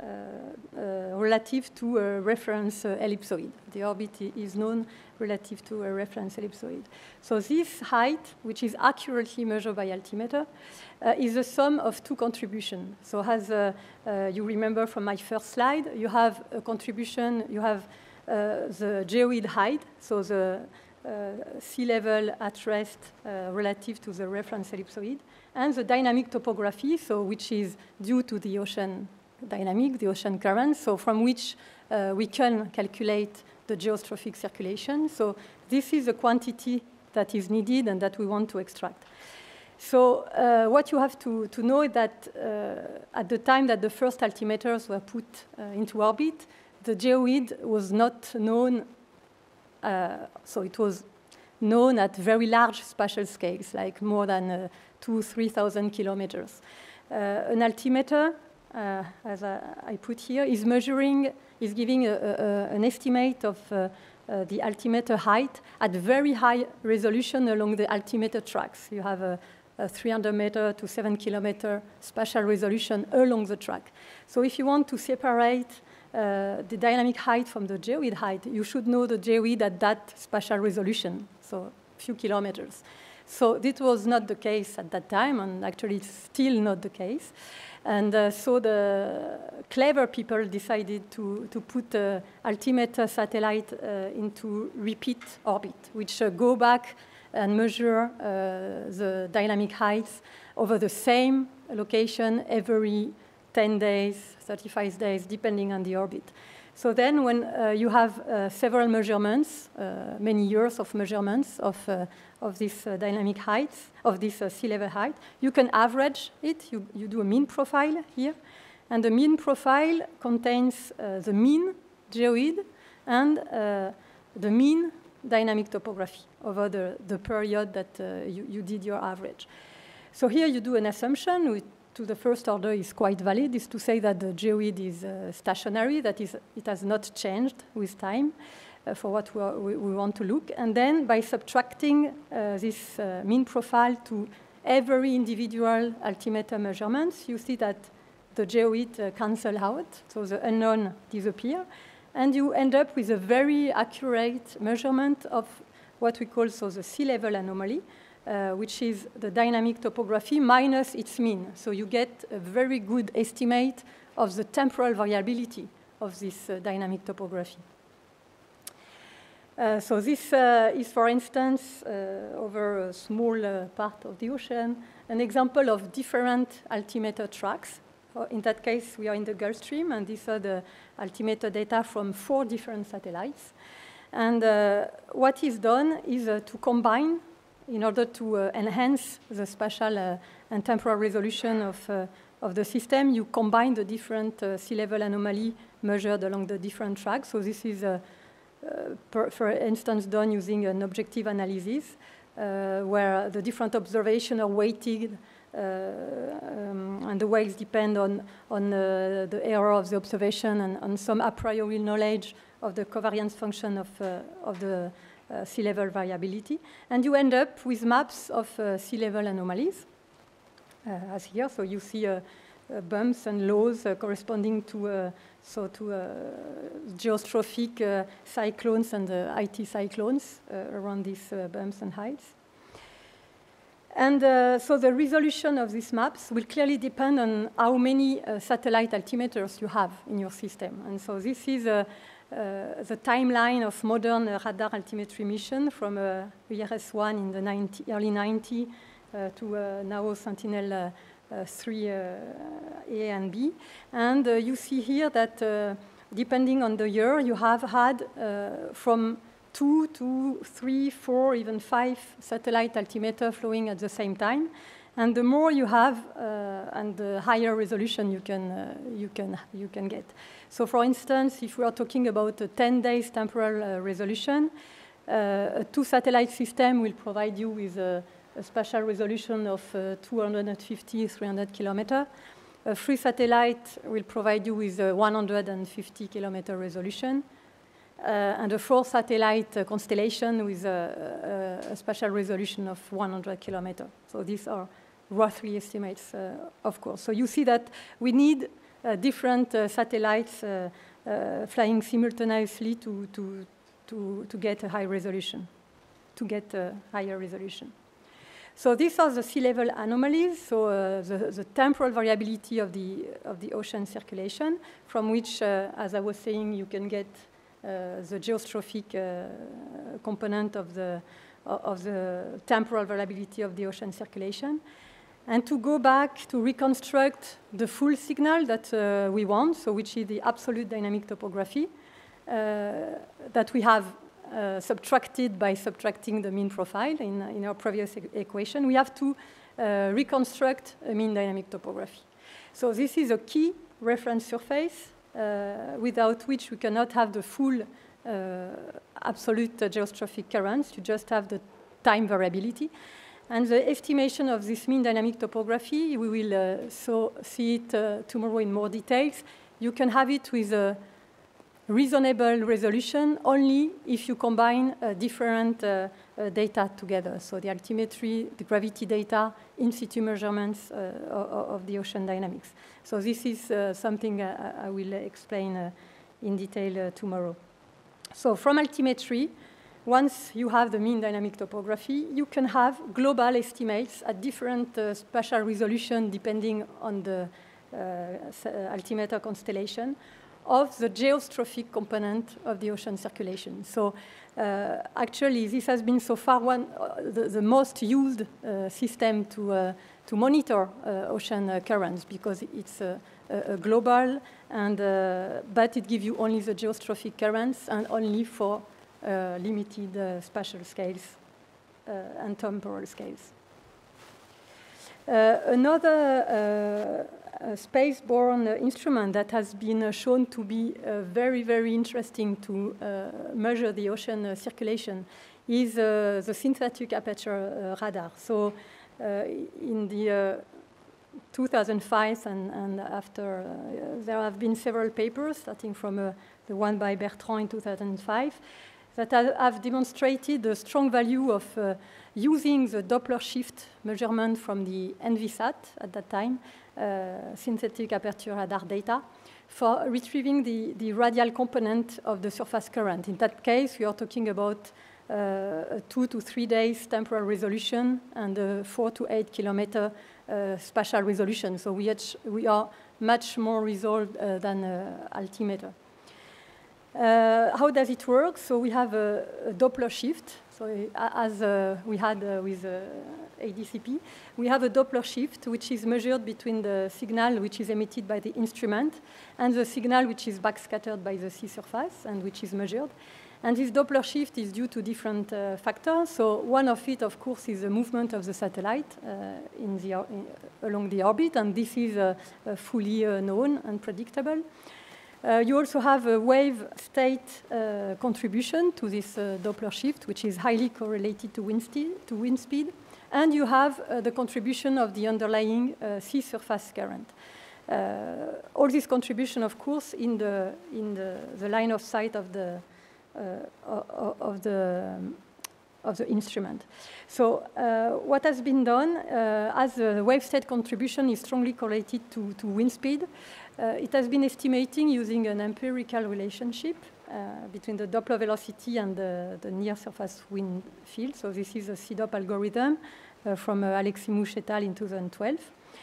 uh, relative to a reference uh, ellipsoid. The orbit is known relative to a reference ellipsoid. So this height, which is accurately measured by altimeter, uh, is the sum of two contributions. So as uh, uh, you remember from my first slide, you have a contribution, you have uh, the geoid height, so the uh, sea level at rest uh, relative to the reference ellipsoid, and the dynamic topography, so which is due to the ocean dynamic, the ocean current, so from which uh, we can calculate the geostrophic circulation. So this is the quantity that is needed and that we want to extract. So uh, what you have to, to know is that uh, at the time that the first altimeters were put uh, into orbit, the geoid was not known, uh, so it was known at very large spatial scales, like more than uh, two, three thousand kilometers. Uh, an altimeter, uh, as I, I put here, is measuring, is giving a, a, an estimate of uh, uh, the altimeter height at very high resolution along the altimeter tracks. You have a, a three hundred meter to seven kilometer spatial resolution along the track. So if you want to separate uh, the dynamic height from the geoid height, you should know the geoid at that spatial resolution, so a few kilometers. So this was not the case at that time, and actually it's still not the case. And uh, so the clever people decided to, to put uh, altimeter satellite uh, into repeat orbit, which uh, go back and measure uh, the dynamic heights over the same location every ten days, thirty-five days, depending on the orbit. So then when uh, you have uh, several measurements, uh, many years of measurements of, uh, of this uh, dynamic heights, of this uh, sea level height, you can average it. You, you do a mean profile here. And the mean profile contains uh, the mean geoid and uh, the mean dynamic topography over the, the period that uh, you, you did your average. So here you do an assumption which to the first order is quite valid, is to say that the geoid is uh, stationary, that is, it has not changed with time uh, for what we, are, we, we want to look. And then by subtracting uh, this uh, mean profile to every individual altimeter measurements, you see that the geoid uh, cancel out, so the unknown disappear, and you end up with a very accurate measurement of what we call so the sea level anomaly, Uh, which is the dynamic topography minus its mean. So you get a very good estimate of the temporal variability of this uh, dynamic topography. Uh, so this uh, is, for instance, uh, over a small uh, part of the ocean, an example of different altimeter tracks. Uh, in that case, we are in the Gulf Stream, and these are the altimeter data from four different satellites. And uh, what is done is uh, to combine in order to uh, enhance the spatial uh, and temporal resolution of, uh, of the system. You combine the different uh, sea level anomaly measured along the different tracks. So this is, uh, uh, per, for instance, done using an objective analysis, uh, where the different observations are weighted, uh, um, and the weights depend on, on uh, the error of the observation and on some a priori knowledge of the covariance function of, uh, of the Uh, sea level variability, and you end up with maps of uh, sea level anomalies, uh, as here. So you see uh, uh, bumps and lows uh, corresponding to uh, so to uh, geostrophic uh, cyclones and uh, I T cyclones uh, around these uh, bumps and heights. And uh, so the resolution of these maps will clearly depend on how many uh, satellite altimeters you have in your system. And so this is a Uh, the timeline of modern uh, radar altimetry mission from uh, E R S one in the ninety, early nineties uh, to uh, now Sentinel uh, uh, three uh, A and B. And uh, you see here that uh, depending on the year, you have had uh, from two to three, four, even five satellite altimeter flowing at the same time. And the more you have, uh, and the higher resolution you can, uh, you can, you can get. So for instance, if we are talking about a ten days temporal uh, resolution, uh, a two satellite system will provide you with a, a spatial resolution of uh, two hundred fifty, three hundred kilometers. A three satellite will provide you with a one hundred fifty kilometer resolution. Uh, and a four satellite uh, constellation with a, a, a spatial resolution of one hundred kilometers. So these are roughly estimates, uh, of course. So you see that we need uh, different uh, satellites uh, uh, flying simultaneously to, to, to, to get a high resolution, to get a higher resolution. So these are the sea level anomalies, so uh, the, the temporal variability of the, of the ocean circulation, from which, uh, as I was saying, you can get uh, the geostrophic uh, component of the, of the temporal variability of the ocean circulation. And to go back to reconstruct the full signal that uh, we want, so which is the absolute dynamic topography, uh, that we have uh, subtracted by subtracting the mean profile in, in our previous e equation, we have to uh, reconstruct a mean dynamic topography. So this is a key reference surface, uh, without which we cannot have the full uh, absolute uh, geostrophic currents. You just have the time variability. And the estimation of this mean dynamic topography, we will uh, so see it uh, tomorrow in more details. You can have it with a reasonable resolution only if you combine uh, different uh, uh, data together. So the altimetry, the gravity data, in situ measurements uh, of, of the ocean dynamics. So this is uh, something I, I will explain uh, in detail uh, tomorrow. So from altimetry, once you have the mean dynamic topography, you can have global estimates at different uh, spatial resolution depending on the, uh, altimeter constellation of the geostrophic component of the ocean circulation. So uh, actually, this has been so far one uh, the, the most used uh, system to, uh, to monitor uh, ocean uh, currents, because it's uh, a, a global, and, uh, but it gives you only the geostrophic currents and only for uh, limited uh, spatial scales uh, and temporal scales. Uh, another uh, space-borne uh, instrument that has been uh, shown to be uh, very, very interesting to uh, measure the ocean uh, circulation is uh, the synthetic aperture uh, radar. So uh, in the uh, two thousand five and, and after, uh, there have been several papers, starting from uh, the one by Bertrand in two thousand five, that have demonstrated the strong value of uh, using the Doppler shift measurement from the ENVISAT at that time, uh, synthetic aperture radar data, for retrieving the, the radial component of the surface current. In that case, we are talking about uh, a two to three days temporal resolution and a four to eight kilometer uh, spatial resolution. So we, we are much more resolved uh, than uh, altimeter. Uh, how does it work? So we have a, a Doppler shift. So uh, as uh, we had uh, with uh, A D C P, we have a Doppler shift, which is measured between the signal which is emitted by the instrument and the signal which is backscattered by the sea surface and which is measured. And this Doppler shift is due to different uh, factors. So one of it, of course, is the movement of the satellite uh, in the, in, along the orbit, and this is uh, uh, fully uh, known and predictable. Uh, you also have a wave state uh, contribution to this uh, Doppler shift, which is highly correlated to wind, to wind speed. And you have uh, the contribution of the underlying uh, sea surface current. Uh, all this contribution, of course, in the, in the, the line of sight of the, uh, of the, um, of the instrument. So uh, what has been done, uh, as the wave state contribution is strongly correlated to, to wind speed, Uh, it has been estimating using an empirical relationship uh, between the Doppler velocity and the, the near-surface wind field. So this is a C DOP algorithm uh, from uh, Aleximouche et al. In two thousand twelve.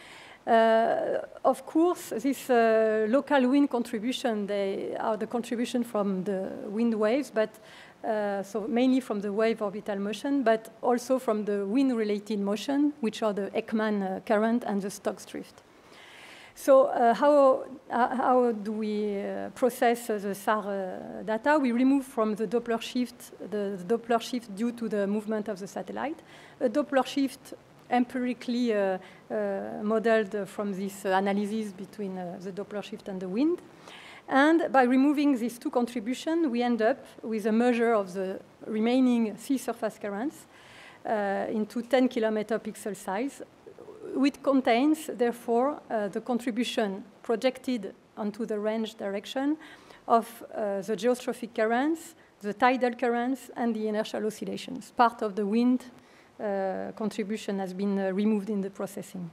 Uh, of course, this uh, local wind contribution, they are the contribution from the wind waves, but uh, so mainly from the wave orbital motion, but also from the wind-related motion, which are the Ekman uh, current and the Stokes drift. So uh, how, uh, how do we uh, process uh, the S A R uh, data? We remove from the Doppler shift the, the Doppler shift due to the movement of the satellite. A Doppler shift empirically uh, uh, modeled from this uh, analysis between uh, the Doppler shift and the wind. And by removing these two contributions, we end up with a measure of the remaining sea surface currents uh, into ten kilometer pixel size, which contains, therefore, uh, the contribution projected onto the range direction of uh, the geostrophic currents, the tidal currents, and the inertial oscillations. Part of the wind uh, contribution has been uh, removed in the processing.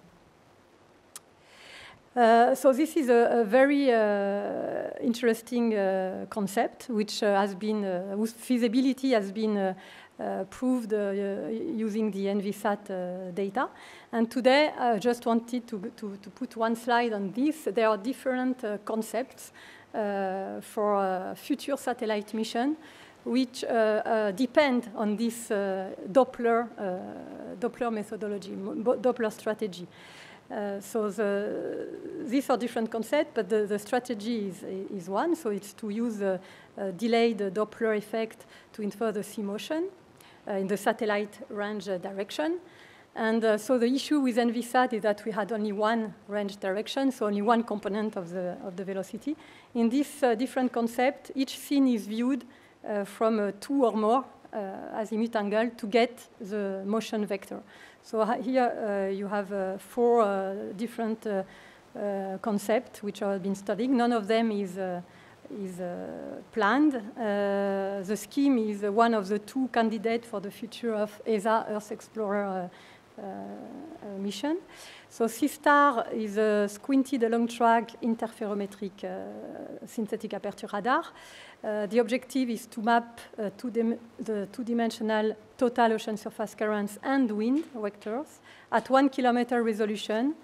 Uh, so this is a, a very uh, interesting uh, concept, which uh, has been, uh, whose feasibility has been uh, Uh, proved uh, using the ENVISAT uh, data. And today, I just wanted to, to, to put one slide on this. There are different uh, concepts uh, for uh, future satellite mission, which uh, uh, depend on this uh, Doppler, uh, Doppler methodology, Doppler strategy. Uh, so the, these are different concepts, but the, the strategy is, is one. So it's to use a, a delayed Doppler effect to infer the sea motion Uh, in the satellite range uh, direction. And uh, so the issue with ENVISAT is that we had only one range direction, so only one component of the, of the velocity. In this uh, different concept, each scene is viewed uh, from uh, two or more uh, azimuth angle to get the motion vector. So uh, here uh, you have uh, four uh, different uh, uh, concepts which have been studied. None of them is uh, is uh, planned. Uh, the scheme is uh, one of the two candidates for the future of E S A Earth Explorer uh, uh, uh, mission. So SeaStar is a squinted along track interferometric uh, synthetic aperture radar. Uh, the objective is to map uh, two the two-dimensional total ocean surface currents and wind vectors at one kilometer resolution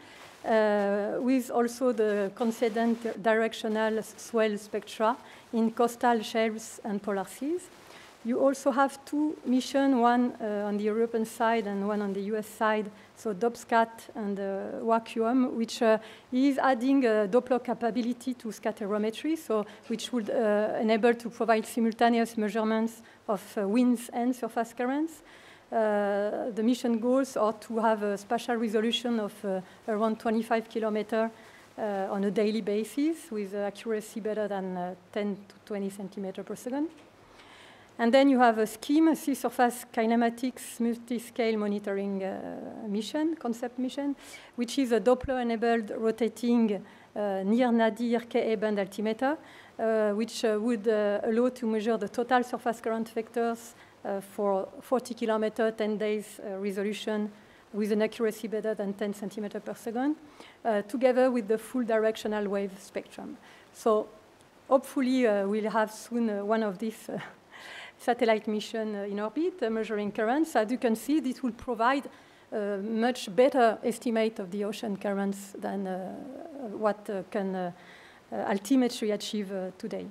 uh, with also the coincident directional swell spectra in coastal shelves and polar seas. You also have two missions, one uh, on the European side and one on the U S side, so DOPSCAT and uh, WACUM, which uh, is adding a Doppler capability to scatterometry, so which would uh, enable to provide simultaneous measurements of uh, winds and surface currents. Uh, the mission goals are to have a spatial resolution of uh, around twenty-five kilometers uh, on a daily basis with uh, accuracy better than uh, ten to twenty centimeters per second. And then you have a SCEAM, a Sea Surface Kinematics Multi-Scale Monitoring uh, mission, concept mission, which is a Doppler-enabled rotating uh, near-nadir Ka band altimeter, uh, which uh, would uh, allow to measure the total surface current vectors uh, for forty kilometers, ten days uh, resolution with an accuracy better than ten centimeters per second, uh, together with the full directional wave spectrum. So hopefully uh, we'll have soon uh, one of these uh, satellite mission uh, in orbit, uh, measuring currents. As you can see, this will provide a much better estimate of the ocean currents than uh, what uh, can uh, uh, altimetry achieve uh, today.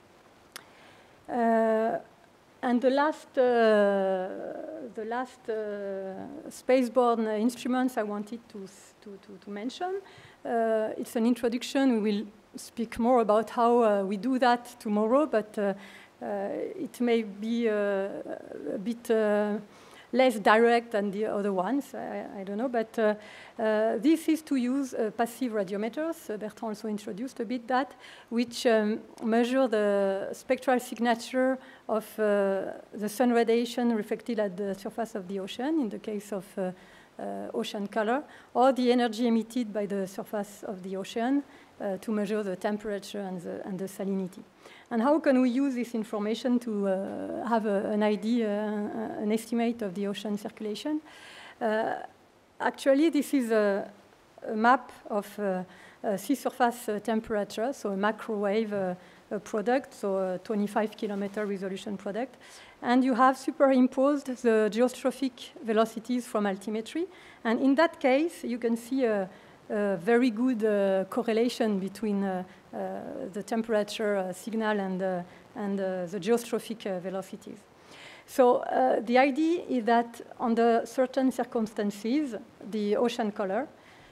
Uh, and the last, uh, the last uh, spaceborne uh, instruments I wanted to, to, to, to mention, uh, it's an introduction. We will speak more about how uh, we do that tomorrow, but uh, Uh, it may be uh, a bit uh, less direct than the other ones, I, I don't know, but uh, uh, this is to use uh, passive radiometers. Uh, Bertrand also introduced a bit that, which um, measure the spectral signature of uh, the sun radiation reflected at the surface of the ocean, in the case of uh, uh, ocean color, or the energy emitted by the surface of the ocean uh, to measure the temperature and the, and the salinity. And how can we use this information to uh, have a, an idea, uh, an estimate of the ocean circulation? Uh, actually, this is a, a map of uh, uh, sea surface uh, temperature, so a microwave uh, a product, so a twenty-five kilometer resolution product. And you have superimposed the geostrophic velocities from altimetry. And in that case, you can see a, a very good uh, correlation between uh, uh, the temperature uh, signal and, uh, and uh, the geostrophic uh, velocities. So uh, the idea is that under certain circumstances, the ocean color,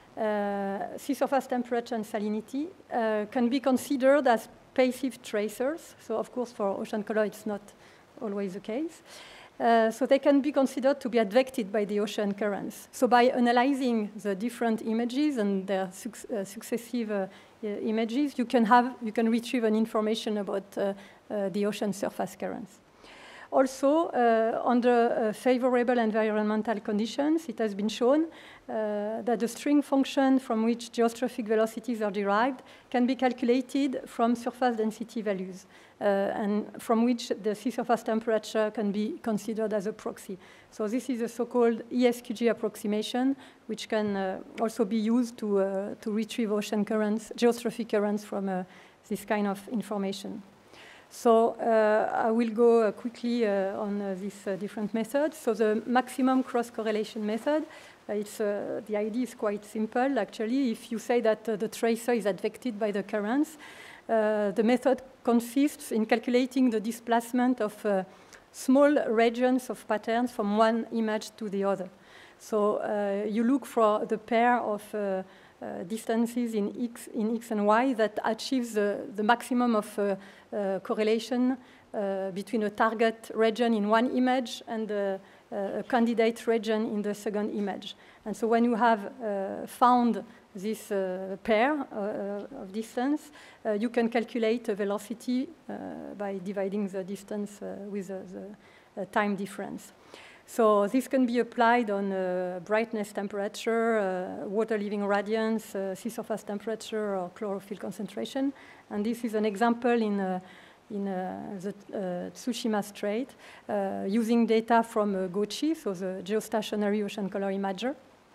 uh, sea surface temperature and salinity uh, can be considered as passive tracers. So of course for ocean color it's not always the case. Uh, so they can be considered to be advected by the ocean currents. So by analyzing the different images and their suc uh, successive uh, uh, images, you can have you can retrieve an information about uh, uh, the ocean surface currents. Also, uh, under uh, favorable environmental conditions, it has been shown uh, that the string function from which geostrophic velocities are derived can be calculated from surface density values, uh, and from which the sea surface temperature can be considered as a proxy. So this is a so-called E S Q G approximation, which can uh, also be used to, uh, to retrieve ocean currents, geostrophic currents from uh, this kind of information. So uh, I will go uh, quickly uh, on uh, these uh, different methods. So the maximum cross-correlation method, uh, it's, uh, the idea is quite simple, actually. If you say that uh, the tracer is advected by the currents, uh, the method consists in calculating the displacement of uh, small regions of patterns from one image to the other. So uh, you look for the pair of uh, Uh, distances in X, in X and Y that achieves the, the maximum of uh, uh, correlation uh, between a target region in one image and uh, a candidate region in the second image. And so when you have uh, found this uh, pair uh, of distance, uh, you can calculate a velocity uh, by dividing the distance uh, with the, the uh, time difference. So this can be applied on uh, brightness temperature, uh, water leaving radiance, uh, sea surface temperature, or chlorophyll concentration. And this is an example in, uh, in uh, the uh, Tsushima Strait, uh, using data from uh, GOCHI, so the geostationary ocean color imager.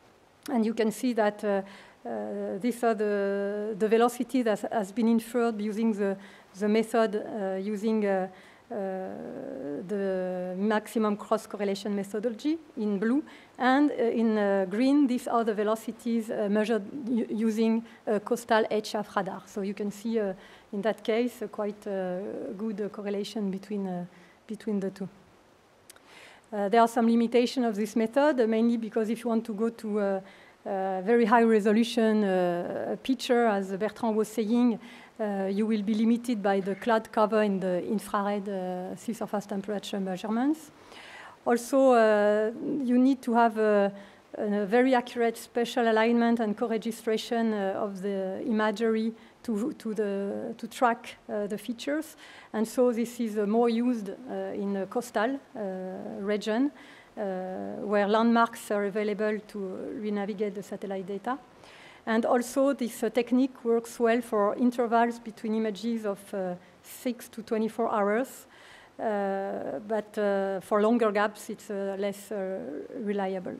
And you can see that uh, uh, these are the, the velocity that has been inferred using the, the method uh, using uh, the maximum cross-correlation methodology in blue, and uh, in uh, green, these are the velocities uh, measured using uh, coastal H F radar. So you can see uh, in that case a quite uh, good uh, correlation between, uh, between the two. Uh, there are some limitations of this method, uh, mainly because if you want to go to uh, uh, very high resolution uh, picture, as Bertrand was saying, Uh, you will be limited by the cloud cover in the infrared uh, sea surface temperature measurements. Also, uh, you need to have a, a very accurate spatial alignment and co-registration uh, of the imagery to, to, the, to track uh, the features. And so this is uh, more used uh, in a coastal uh, region uh, where landmarks are available to re-navigate the satellite data. And also, this uh, technique works well for intervals between images of uh, six to twenty-four hours. Uh, but uh, for longer gaps, it's uh, less uh, reliable.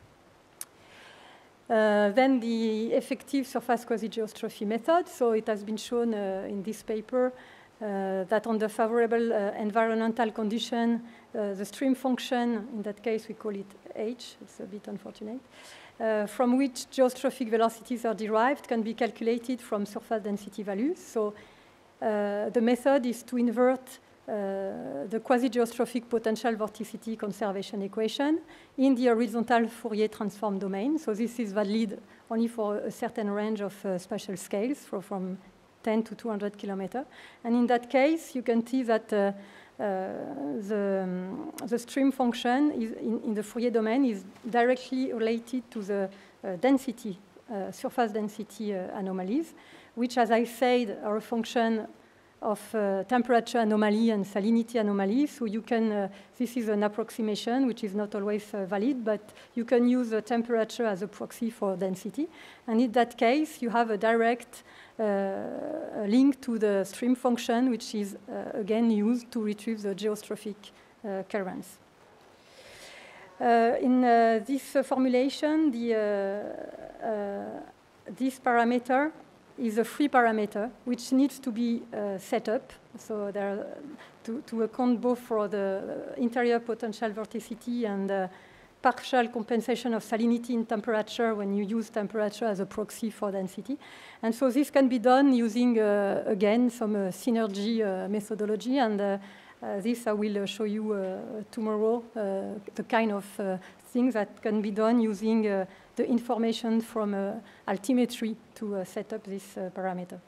Uh, then the effective surface quasi-geostrophy method. So it has been shown uh, in this paper uh, that under favorable uh, environmental condition, uh, the stream function, in that case we call it H, it's a bit unfortunate, Uh, from which geostrophic velocities are derived can be calculated from surface density values. So uh, the method is to invert uh, the quasi-geostrophic potential vorticity conservation equation in the horizontal Fourier transform domain. So this is valid only for a certain range of uh, spatial scales, for, from ten to two hundred kilometers. And in that case, you can see that uh, Uh, the, um, the stream function is in, in the Fourier domain is directly related to the uh, density, uh, surface density uh, anomalies, which, as I said, are a function of uh, temperature anomaly and salinity anomaly. So you can, uh, this is an approximation, which is not always uh, valid, but you can use the temperature as a proxy for density. And in that case, you have a direct Uh, a link to the stream function, which is uh, again used to retrieve the geostrophic uh, currents. Uh, in uh, this uh, formulation, the, uh, uh, this parameter is a free parameter, which needs to be uh, set up. So there, to, to account both for the interior potential vorticity and uh, partial compensation of salinity in temperature when you use temperature as a proxy for density. And so this can be done using, uh, again, some uh, synergy uh, methodology. And uh, uh, this I will uh, show you uh, tomorrow, uh, the kind of uh, things that can be done using uh, the information from uh, altimetry to uh, set up this uh, parameter.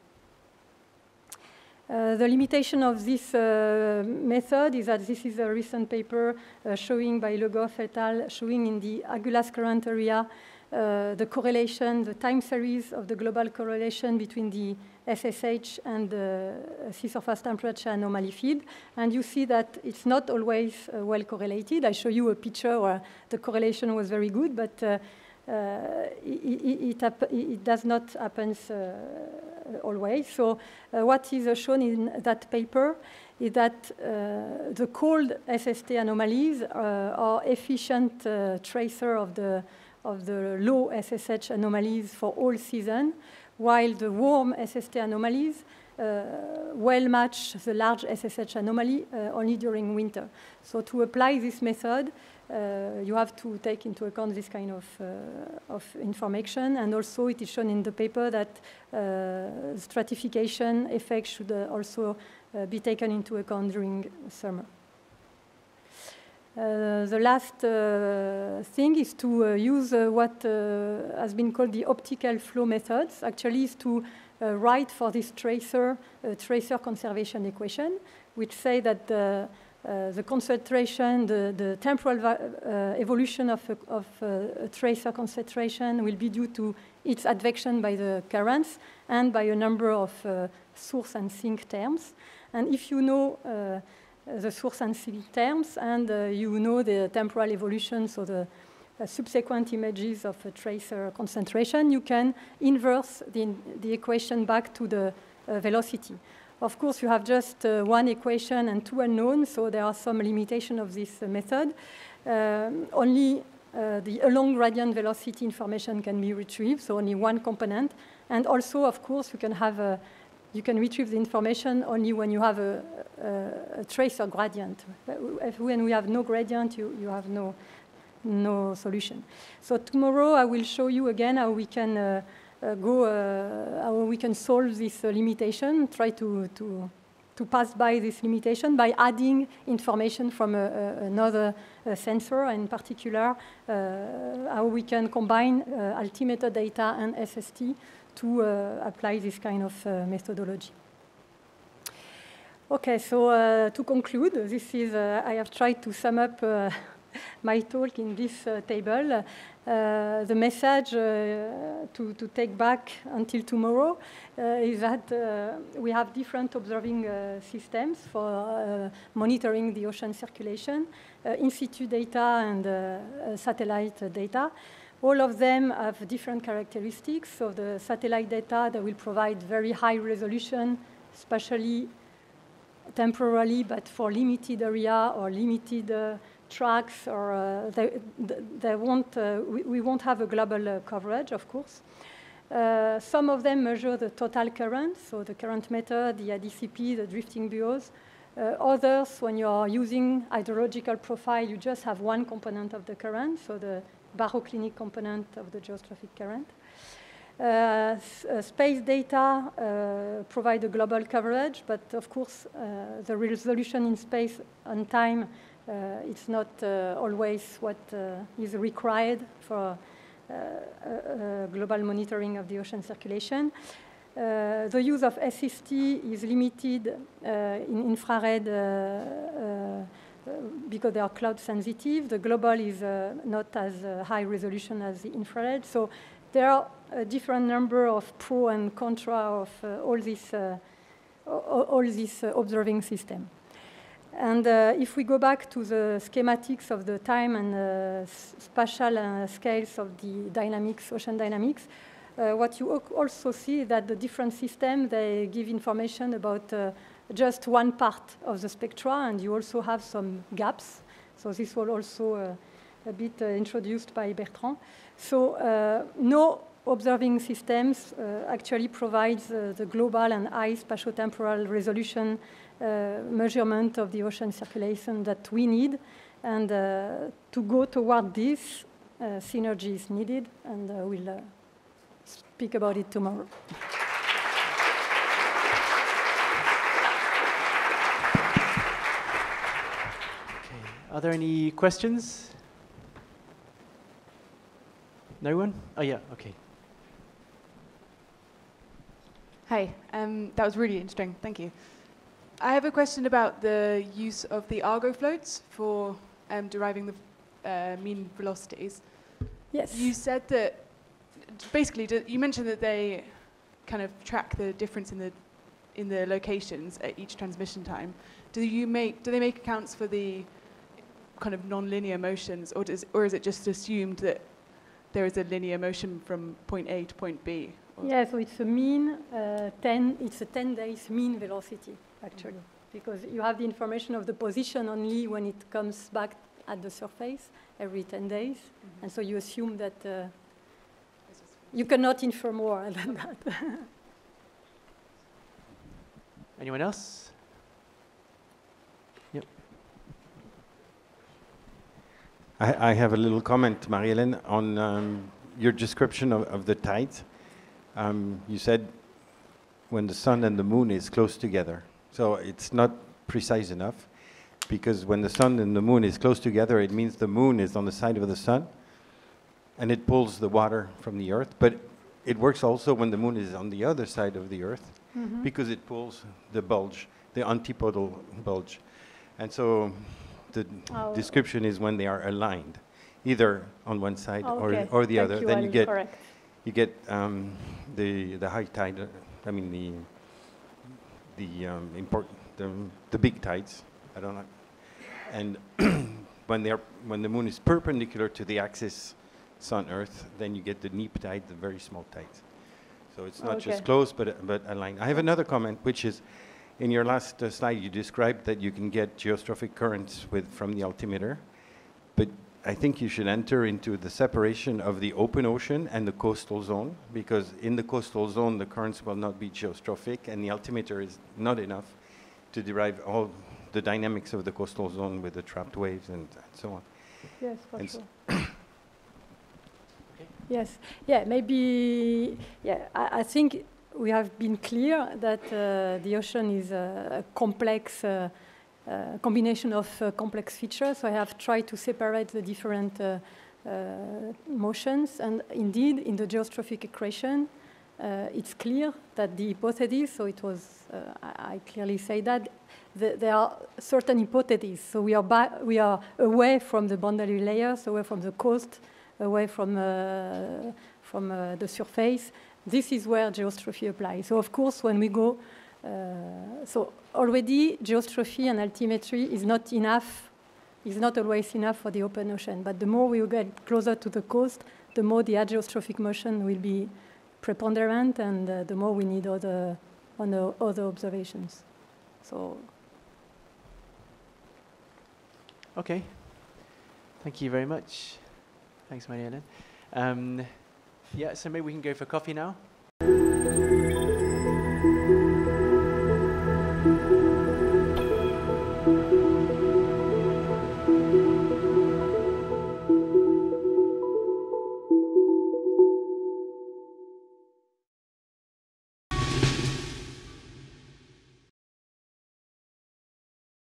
Uh, the limitation of this uh, method is that this is a recent paper uh, showing by Le Goff et al., showing in the Agulhas current area uh, the correlation, the time series of the global correlation between the S S H and the sea surface temperature anomaly field. And you see that it's not always uh, well correlated. I show you a picture where the correlation was very good, but uh, Uh, it, it, it does not happen uh, always. So uh, what is uh, shown in that paper is that uh, the cold S S T anomalies uh, are efficient uh, tracer of the, of the low S S H anomalies for all season, while the warm S S T anomalies uh, well match the large S S H anomaly uh, only during winter. So to apply this method, Uh, you have to take into account this kind of, uh, of information. And also it is shown in the paper that uh, stratification effects should uh, also uh, be taken into account during summer. Uh, the last uh, thing is to uh, use uh, what uh, has been called the optical flow methods. Actually, is to uh, write for this tracer, uh, tracer conservation equation, which say that the Uh, the concentration, the, the temporal uh, evolution of, a, of a, a tracer concentration will be due to its advection by the currents and by a number of uh, source and sink terms. And if you know uh, the source and sink terms and uh, you know the temporal evolution, so the uh, subsequent images of a tracer concentration, you can inverse the, the equation back to the uh, velocity. Of course, you have just uh, one equation and two unknowns, so there are some limitations of this uh, method. Um, only uh, the along gradient velocity information can be retrieved, so only one component. And also, of course, you can have uh, you can retrieve the information only when you have a, a, a tracer gradient. If, when we have no gradient, you, you have no, no solution. So tomorrow I will show you again how we can uh, uh, go, uh, how we can solve this uh, limitation, try to, to, to pass by this limitation by adding information from a, a, another uh, sensor, in particular uh, how we can combine uh, altimeter data and S S T to uh, apply this kind of uh, methodology. Okay, so uh, to conclude, this is, uh, I have tried to sum up uh, my talk in this uh, table. Uh, the message uh, to, to take back until tomorrow uh, is that uh, we have different observing uh, systems for uh, monitoring the ocean circulation, uh, in situ data and uh, uh, satellite data. All of them have different characteristics. So the satellite data that will provide very high resolution, especially temporarily, but for limited area or limited uh, tracks, or uh, they, they won't, uh, we, we won't have a global uh, coverage, of course. Uh, some of them measure the total current, so the current meter, the A D C P, the drifting buoys. Uh, others, when you're using hydrological profile, you just have one component of the current, so the baroclinic component of the geostrophic current. Uh, uh, space data uh, provide a global coverage, but of course, uh, the resolution in space and time, uh, it's not uh, always what uh, is required for uh, uh, global monitoring of the ocean circulation. Uh, the use of S S T is limited uh, in infrared uh, uh, because they are cloud sensitive. The global is uh, not as uh, high resolution as the infrared. So there are a different number of pro and contra of uh, all this, uh, all, all this uh, observing system. And uh, if we go back to the schematics of the time and uh, spatial uh, scales of the dynamics, ocean dynamics, uh, what you also see is that the different systems, they give information about uh, just one part of the spectra, and you also have some gaps. So this was also uh, a bit uh, introduced by Bertrand. So uh, no observing systems uh, actually provides uh, the global and high spatiotemporal resolution uh, measurement of the ocean circulation that we need. And uh, to go toward this, uh, synergy is needed, and uh, we'll uh, speak about it tomorrow. Are there any questions? No one? Oh, yeah, okay. Hi, um, that was really interesting, thank you. I have a question about the use of the Argo floats for um, deriving the uh, mean velocities. Yes. You said that, basically, you mentioned that they kind of track the difference in the in the locations at each transmission time. Do you make, do they make accounts for the kind of non-linear motions, or does, or is it just assumed that there is a linear motion from point A to point B? Or yeah, so it's a mean uh, ten. It's a ten days mean velocity actually, mm-hmm. because you have the information of the position only when it comes back at the surface every ten days, mm-hmm. and so you assume that uh, you cannot infer more than that. Anyone else? Yep. I, I have a little comment, Marie-Hélène, on um, your description of, of the tides. Um, you said when the sun and the moon is close together. So it's not precise enough, because when the sun and the moon is close together, it means the moon is on the side of the sun, and it pulls the water from the earth. But it works also when the moon is on the other side of the earth, mm-hmm. because it pulls the bulge, the antipodal bulge. And so the oh. description is when they are aligned, either on one side oh, okay. or, or the Thank other. You, then I'll you get correct. you get um, the the high tide. Uh, I mean the the um, important the, the big tides. I don't know. And when they are when the moon is perpendicular to the axis Sun Earth, then you get the neap tide, the very small tides. So it's not okay. just close, but but aligned. I have another comment, which is, in your last uh, slide, you described that you can get geostrophic currents with from the altimeter, but I think you should enter into the separation of the open ocean and the coastal zone, because in the coastal zone, the currents will not be geostrophic, and the altimeter is not enough to derive all the dynamics of the coastal zone with the trapped waves and, and so on. Yes, for And sure. Okay. Yes, yeah, maybe, yeah, I, I think we have been clear that uh, the ocean is a, a complex uh, uh, combination of uh, complex features. So I have tried to separate the different uh, uh, motions, and indeed, in the geostrophic equation, uh, it's clear that the hypothesis, so it was, uh, I, I clearly say that, the, there are certain hypotheses. So we are, ba we are away from the boundary layers, away from the coast, away from, uh, from uh, the surface. This is where geostrophy applies. So of course, when we go, uh, so already geostrophy and altimetry is not enough, is not always enough for the open ocean. But the more we get closer to the coast, the more the geostrophic motion will be preponderant, and uh, the more we need other, other, other observations. So. Okay. Thank you very much. Thanks, Marie-Hélène. Um, yeah, so maybe we can go for coffee now.